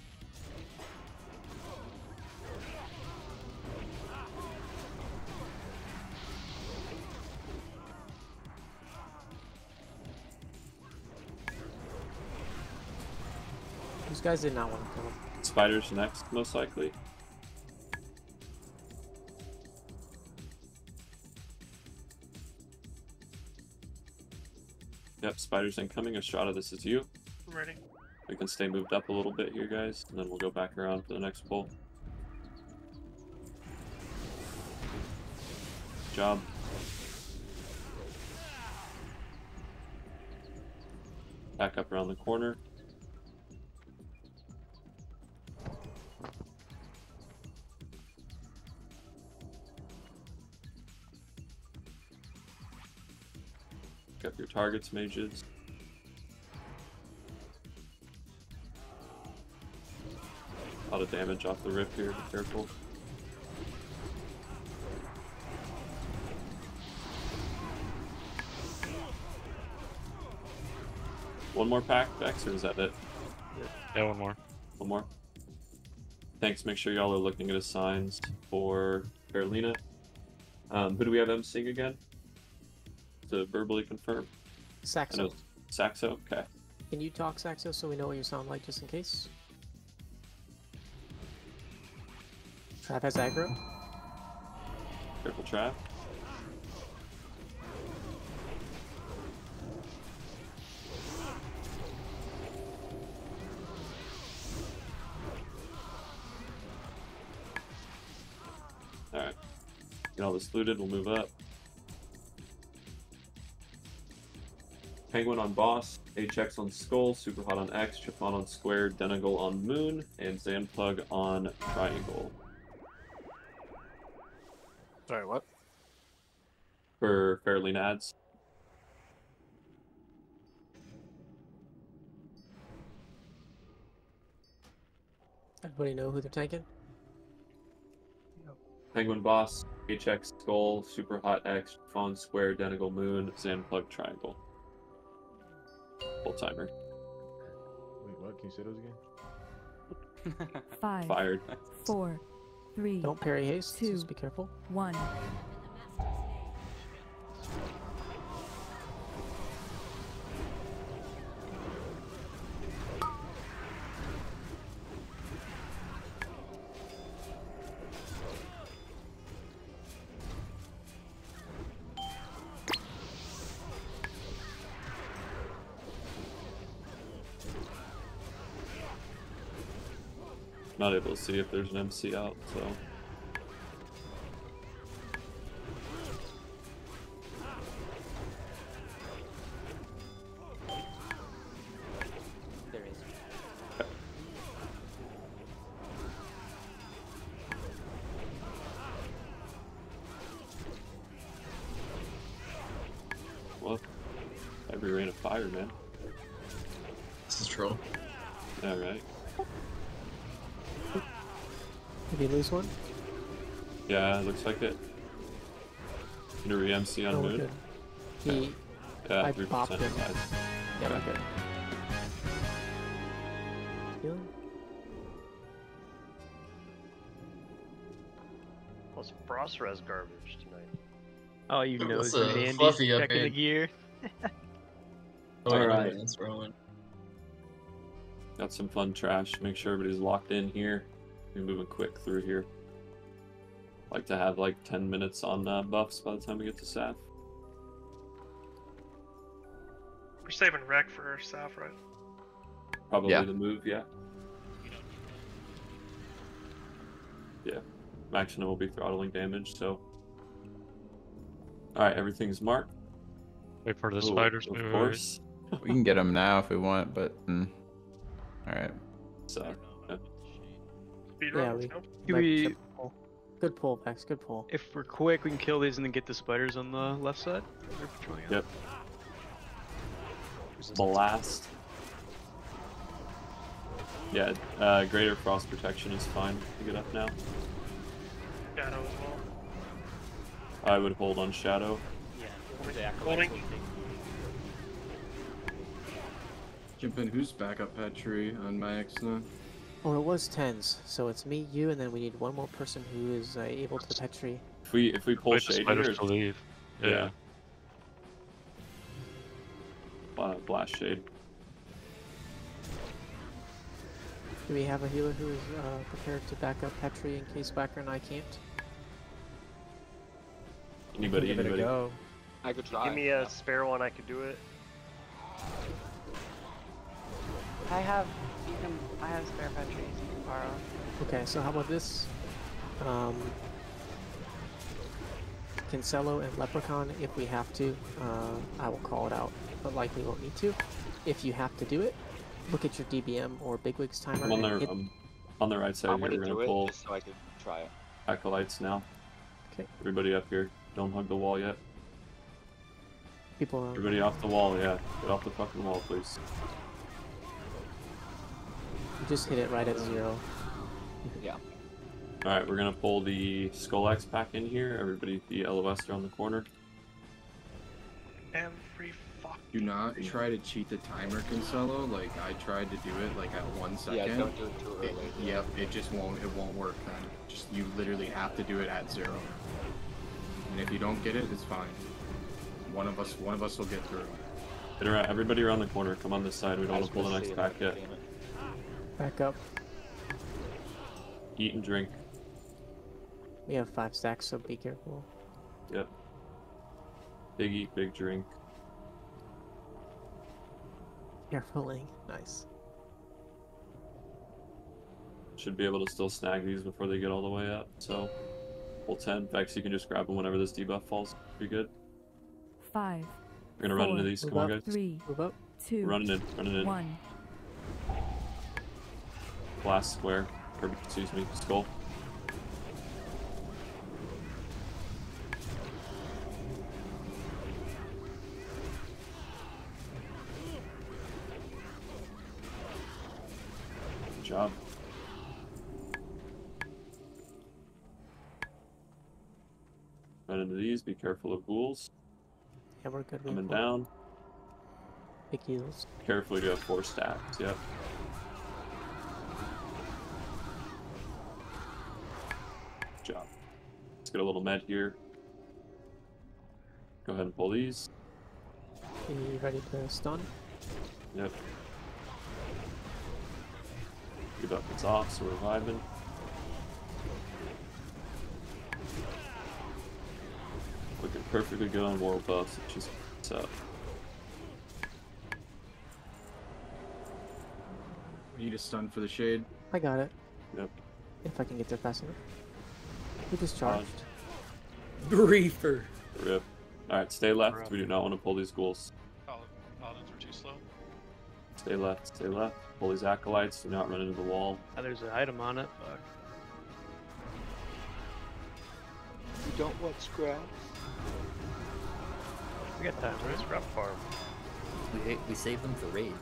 These guys did not want to kill him. Spiders next, most likely. Yep, spiders incoming. Estrada, this is you. I'm ready. We can stay moved up a little bit here, guys, and then we'll go back around for the next pull. Good job. Back up around the corner. Pick up your targets, mages. A lot of damage off the rip here, be careful. One more pack, Vex, or is that it? Yeah, one more. One more. Thanks, make sure y'all are looking at his signs for Carolina. Um, who do we have emceeing again? To verbally confirm? I Saxo. know Saxo, okay. Can you talk Saxo so we know what you sound like just in case? Trav has aggro. Careful trap. Get all this looted, we'll move up. Penguin on boss, H X on skull, super hot on X, Chiffon on square, Denegal on moon, and Zanplug on triangle. Sorry, what? For Fairly Nads. Everybody know who they're tanking? Penguin boss, H X skull, super hot X, Chiffon square, Denegal moon, Zanplug triangle. Full timer. Wait, what? Can you say those again? Five, Fired. four, three, Don't parry haste, two, just be careful. one. Not able to see if there's an M C out, so. There is. Well, every rain of fire, man. This is troll. Yeah, right. Did you lose one? Yeah, looks like it. Gonna re-M C on Oh, we're moon. good. He, Yeah, I three popped percent him. size. Yeah, we're Okay. good. Healing? Plus, Frost Res garbage tonight. Oh, you know, That's some a Andy's fluffy checking the upgrade. gear. Oh, yeah, Alright. that's rolling. Got some fun trash. Make sure everybody's locked in here. We're moving quick through here. Like to have like ten minutes on uh, buffs by the time we get to Saf. We're saving wreck for Saf, right? Probably Yeah. the move, yeah. Yeah. Maxina will be throttling damage, so. Alright, everything's marked. Wait for the Oh, spiders of to move. course. We can get them now if we want, but mm. all right. So, yeah. Speed Yeah, run, we. let's go. Do like, we- chip pull. Good pull, Vex. Good pull. If we're quick, we can kill these and then get the spiders on the left side. They're patrolling out. Yep. Blast. Yeah, uh, greater frost protection is fine to get up now. Shadow as well. I would hold on Shadow. Yeah, the acolytes Holding. will take- Jump in. Who's backup Petri on my Exna? Oh, it was tens, so it's me, you, and then we need one more person who is uh, able to Petri. If we if we pull Wait the Shade spiders here, to leave. yeah. Yeah. Uh, blast Shade. Do we have a healer who is uh, prepared to back up Petri in case Backer and I can't? Anybody? Give it a Anybody? go. I could try. Give me a spare one, I could do it. I have, you can, I have spare batteries you can borrow. Okay, so how about this? Um, Cancelo and Leprechaun, if we have to, uh, I will call it out, but likely won't need to. If you have to do it, look at your D B M or Bigwig's timer. I'm on and the hit- um, on the right side I'm here. gonna We're do gonna it pull just so I could try it. acolytes now. Okay. Everybody up here. Don't hug the wall yet. people around. Everybody off the wall. Yeah, get off the fucking wall, please. You just hit it right at zero. Yeah. All right, we're gonna pull the Skull X pack in here. Everybody, the L O S around the corner. Every fuck. Do not try to cheat the timer, Cancelo. Like I tried to do it like at one second. Yeah, don't do it too early. It, yep, it just won't. It won't work. Then just you literally have to do it at zero. And if you don't get it, it's fine. One of us, one of us will get through. Get around, everybody around the corner. Come on this side. We don't want to pull the next pack yet. Back up. Eat and drink. We have five stacks, so be careful. Yep. Big eat, big drink. Careful, Ling. Nice. Should be able to still snag these before they get all the way up. So, Pull ten. Vex, you can just grab him whenever this debuff falls. Be good. Five. We're gonna four, run into these. Come on, guys. Three. Move up. Two. Running in. Running in. One. Blast square. Or, excuse me. Skull. Good job. Run into these. Be careful of ghouls. Yeah, we're good. Coming we're down. Big heals. Carefully, you have four stacks. Yep. Good job. Let's get a little med here. Go ahead and pull these. Are you ready to stun? Yep. Give up its off, so we're reviving. Looking perfectly good on world buffs. It just it's up. We need a stun for the shade. I got it. Yep. If I can get there fast enough. We discharged. Briefer. Rip. Alright, stay left. We do not want to pull these ghouls. Paladins were too slow. Stay left, stay left. Pull these acolytes. Do not run into the wall. Oh, there's an item on it. Fuck. You don't want scraps. We got time, right? Scrap farm. We we save them for rage.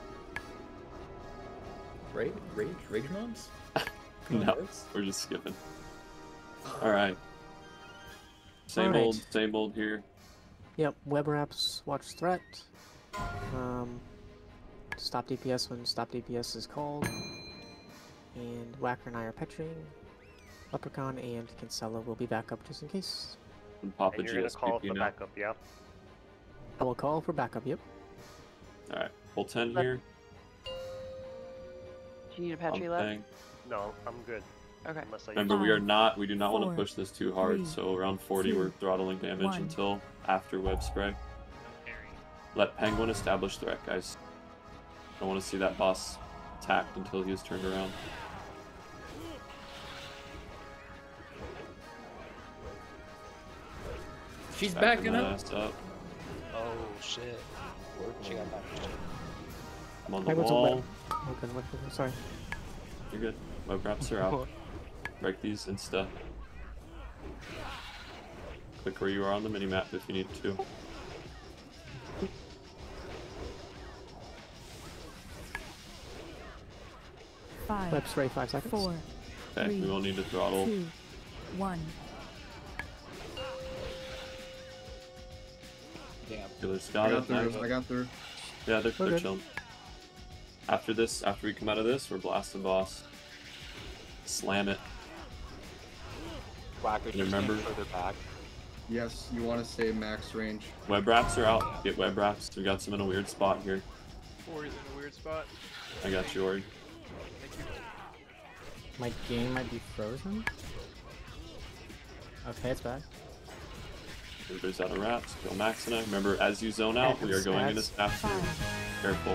Right? Rage? Rage mobs? No, we're just skipping. Alright. Same Alright. old, same old here. Yep, web wraps, watch threat. Um, stop D P S when stop D P S is called. And Whacker and I are petring. Leprechaun and Kinsella will be back up just in case. And Papa And you're gonna G S call P P for now. backup, yeah? I will call for backup, yep. Alright, pull ten here. Do you need a I'm Petri left? paying. No, I'm good. Okay. Unless I Remember, we are Five, not, we do not want four, to push this too hard, three, so around forty two, we're throttling damage one. until after web spray. Let Penguin establish threat, guys. I don't want to see that boss attacked until he is turned around. She's Backing backing that up. ass up. Oh shit. She got back. I'm on the Penguin's on wall. web. Oh, good, web, web, sorry. You're good. Web wraps are out. Break these insta. Click where you are on the minimap if you need to. Five. Web spray, five seconds. Four. Okay, Three, we will need to throttle. Two. One. Damn. Killers I got got it. through. Nice. I got through. Yeah, they're, We're they're good. chilling. After this, after we come out of this, we're blasting boss. Slam it. Whacker, do You you stand remember? further back? Yes, you want to stay max range. Web wraps are out. Get web wraps. We got some in a weird spot here. Ori's in a weird spot. I got you, Ori. My game might be frozen. Okay, it's back. Everybody's out of wraps. Kill Maxina. Remember, as you zone out, we are going into staff two. Careful.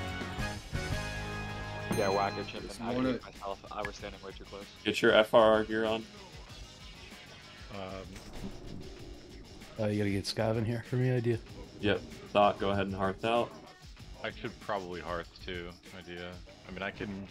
Yeah, Whacker, Chip, Just and I wanna- did it myself. I was standing way too close. Get your F R R here on. Um, Uh, you gotta get Scav in here for me, idea. Yep. Thought, go ahead and hearth out. I should probably hearth too. Idea. I mean, I can.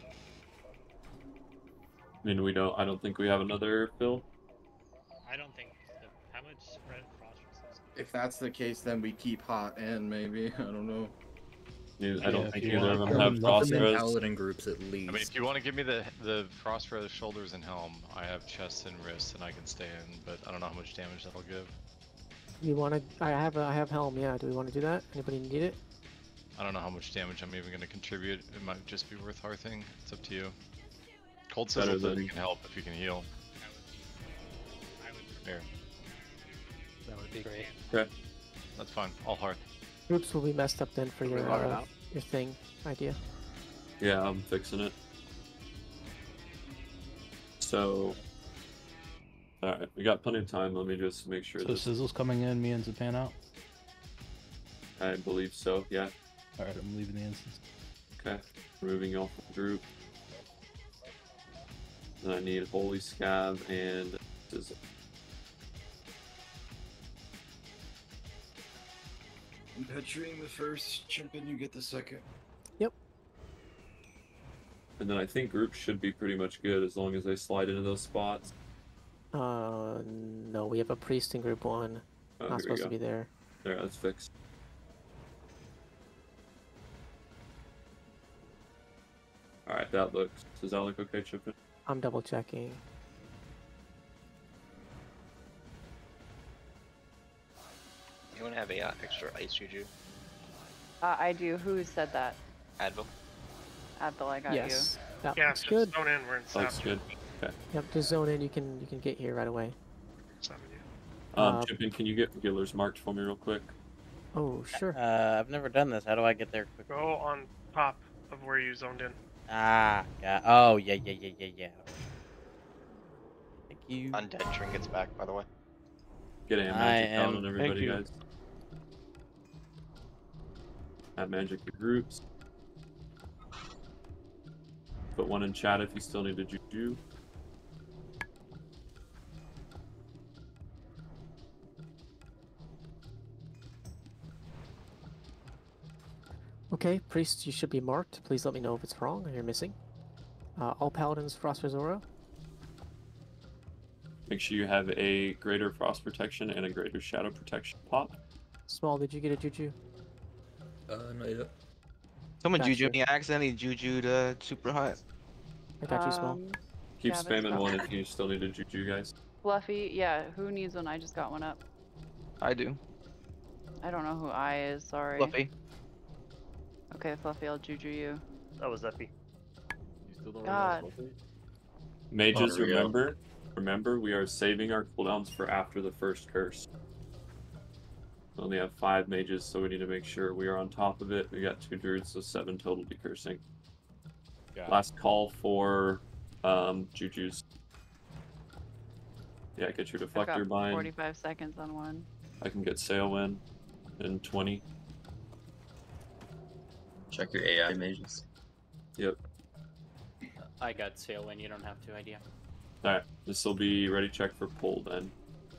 I mean, we don't. I don't think we have another fill. I don't think. The, how much spread frost resist? If that's the case, then we keep hot and maybe. I don't know. You- I don't Yeah, think if you either of want them have frost them in res. paladin groups at least. I mean, if you want to give me the the frost res shoulders and helm, I have chest and wrists, and I can stay in. But I don't know how much damage that'll give. You want to? I have. A, I have helm. Yeah. Do we want to do that? Anybody need it? I don't know how much damage I'm even going to contribute. It might just be worth hearthing. It's up to you. Cold Better Sizzle than- can help if you can heal. Here. That would be great. Okay. That's fine. I'll hearth. Groups will be messed up then for Can we your lock it uh, out? your thing idea. Yeah, I'm fixing it. So, alright, we got plenty of time. Let me just make sure So this. Sizzle's coming in, me and Zapan out. I believe so, yeah. Alright, I'm leaving the instance. Okay, removing you all from the group. Then I need Holy Scav and Sizzle. I'm petring the first, Chimpin, you get the second. Yep. And then I think groups should be pretty much good as long as they slide into those spots. Uh, no, we have a priest in group one. Oh, here Not we supposed to go. be there. There, that's fixed. Alright, that looks... Does that look okay, Chimpin? I'm double checking. Anyone have a uh, extra ice juju? Uh, I do. Who said that? Advil? Advil, I got Yes, that Yeah, looks just good. zone in. We're in Looks south. good. Okay. Yep, just zone in. You can you can get here right away. Seven, Um, Uh, Chimpin, can you get Gillers marked for me real quick? Oh, sure. Uh, I've never done this. How do I get there quickly? Go on top of where you zoned in. Ah, got. Oh, yeah, yeah, yeah, yeah, yeah. Thank you. Undead trinkets back, by the way. Get a I magic am- out on everybody, thank you. guys. Have magic in groups. Put one in chat if you still need a juju. Okay, priest, you should be marked. Please let me know if it's wrong or you're missing. Uh, all paladins, Frost Resora. Make sure you have a greater frost protection and a greater shadow protection pop. Small, did you get a juju? Uh, not yet. Someone Gotcha. juju me. I accidentally juju'd uh, super hot. I got you, Small. Um, Keep yeah, that's spamming fine. one if you still need a juju, guys. Fluffy, yeah. Who needs one? I just got one up. I do. I don't know who I is. Sorry. Fluffy. Okay, Fluffy, I'll juju you. That was Epi. You still don't God. realize something? Mages, Unreal. remember, remember, we are saving our cooldowns for after the first curse. We only have five mages, so we need to make sure we are on top of it. We got two druids, so seven total decursing. Got it. Last call for um, jujus. Yeah, get your I've deflector got bind. forty-five seconds on one. I can get Sailwind in twenty. Check your A I mages. Yep. I got Sailwind, you don't have to, idea. Alright, this will be ready check for pull then.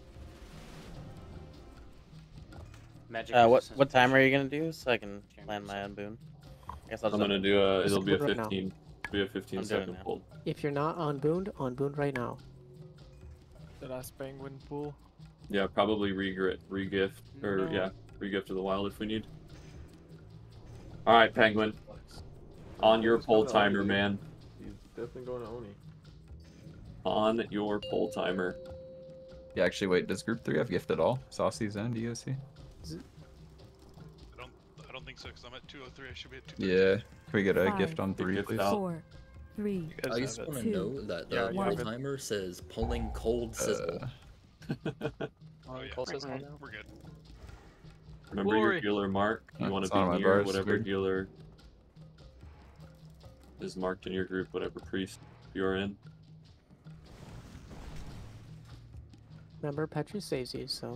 Magic Uh, what resistance what time potion. are you gonna do so I can land my unboon? I guess I'll I'm just gonna do a, Just it'll be a put it right now. fifteen. Be a fifteen I'm doing it second now. pull. If you're not unbooned, unbooned right now. The last penguin pool. Yeah, probably re-grit, re-gift, or No. yeah, re-gift to the wild if we need. Alright, Penguin. On your He's pull going to timer, Oni. man. He's definitely going to Oni. On your pull timer. Yeah, actually, wait. Does Group Three have gift at all? Saucy's and D O C. I don't, I don't think so, because I'm at two oh three. I should be at two. Yeah. Can we get a Five, gift on three, gift please? out. Four, three, I just want to two, know that the Yeah, you pull have it. timer says pulling cold sizzle. Uh, Oh, yeah. Cold We're, sizzle now? we're good. Remember Glory. your healer mark. You Oh, want it's to on my be near bars, whatever weird. healer is marked in your group, whatever priest you're in. Remember, Petri saves you, so.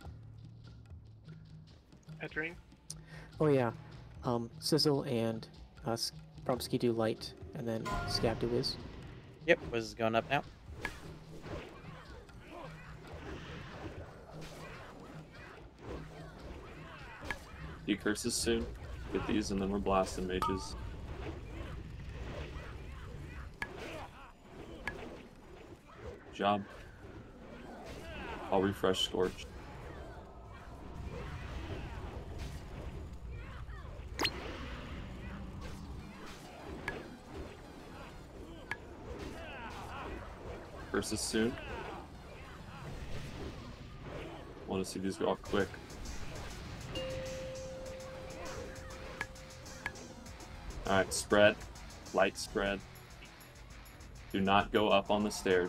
Petring. Oh yeah, um, Sizzle and uh, S- Brumsky do light, and then Scab do Wiz. Yep, Wiz is going up now. Decurses soon. Get these and then we're blasting mages. Job. I'll refresh Scorch. Curses soon. Want to see these go off quick. Alright, spread. Light spread. Do not go up on the stairs.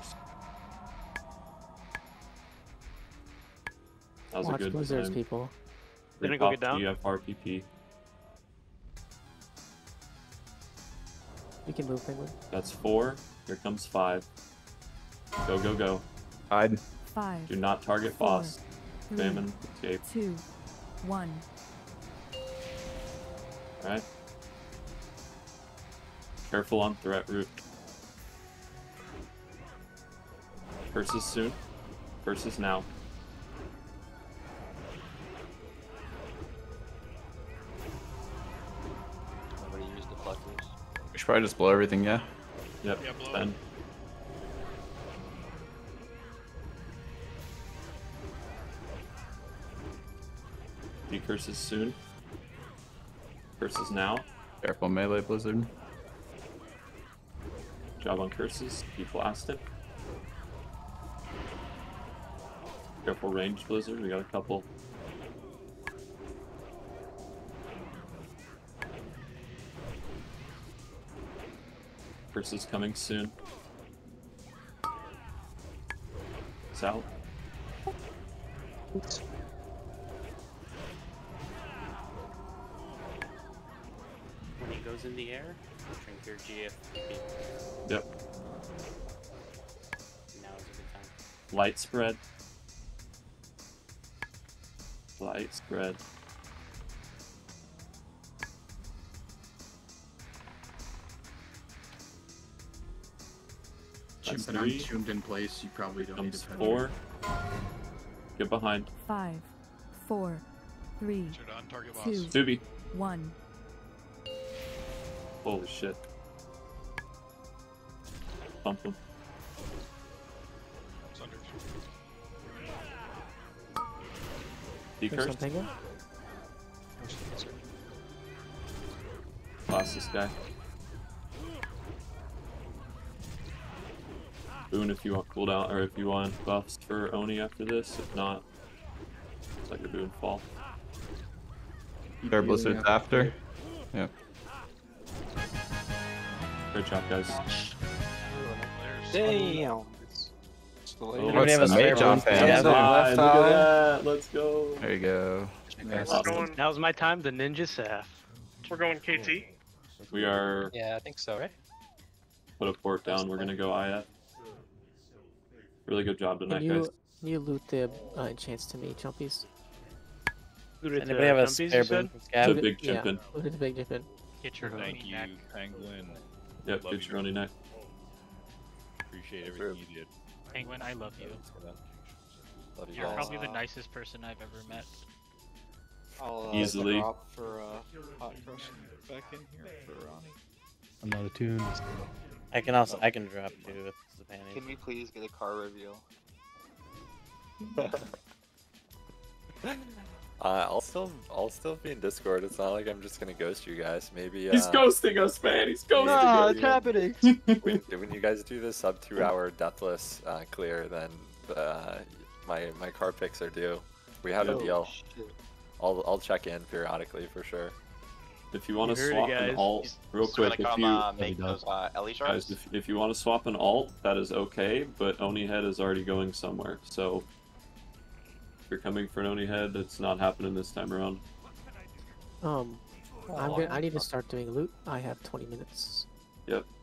That was Watch a good Blizzards, time. people. Didn't go get Repop down? T F R P P. You can move, Penguin. That's four. Here comes five. Go, go, go. Hide. Five, Do not target Four, boss. three, Famine. Escape. two, one. Alright. Careful on threat route. Curses soon. Curses now. We should probably just blow everything, yeah? Yep, Yeah, blow ten. He curses soon. Curses now. Careful melee blizzard. Job on curses. Keep blasted. Careful range blizzard. We got a couple. Curses coming soon. It's out. Oops. When he goes in the air, drink your G F P. Yep. Now is a good time. Light spread. Light spread. That's Chimping three. tuned in place, you probably don't need Comes to four. Get behind. Five, four, three, Should on target boss. two, Subi. one. Holy shit. Bump him. Sunder. He There's cursed. something. Lost this guy. Boon if you want cooldown, or if you want buffs for Oni after this. If not, it's like a Boon fall. Bear blizzards after. Yep. Great job, guys. Damn. Oh, Anybody have a it's the spare mage on bone? fan. Yeah. Nice, look at eye. that. Let's go. There you go. Awesome. Now's my time, the ninja Saf. We're going K T. We are Yeah, I think so, right? put a port down. We're gonna go I F. Really good job Can tonight, you guys. can you loot the uh, enchants to me, chumpies? Looted Anybody the have a jumpies, you spare said? boon? The Scab? big Yeah, chimpin. looted the big chimpin. Get your Thank Oni you, neck. Penguin. Yep, Love get you. your Oni neck. Appreciate everything you did. Penguin, I love you. Love you You're guys. probably the nicest person I've ever met. I'll, uh, Easily. drop for uh, hot crush back in here for Ronnie. I'm not attuned. I can also I can drop too with the panties. Can we please get a car reveal? Uh, I'll still, I'll still be in Discord. It's not like I'm just gonna ghost you guys. Maybe. Uh, He's ghosting us, man. He's ghosting Ah, us. it's happening. when, when you guys do the sub two hour deathless uh, clear, then uh, my my car picks are due. We have Oh, a deal. shit. I'll I'll check in periodically for sure. If you want to You heard it, swap an guys. alt, real So we're quick, gonna if come you uh, make those uh, Ellie guys, shards. if, if you want to swap an alt, that is okay. But Oni head is already going somewhere, so if you're coming for an Oni head, it's not happening this time around. Um, I'm gonna, I need to start doing loot. I have twenty minutes. Yep.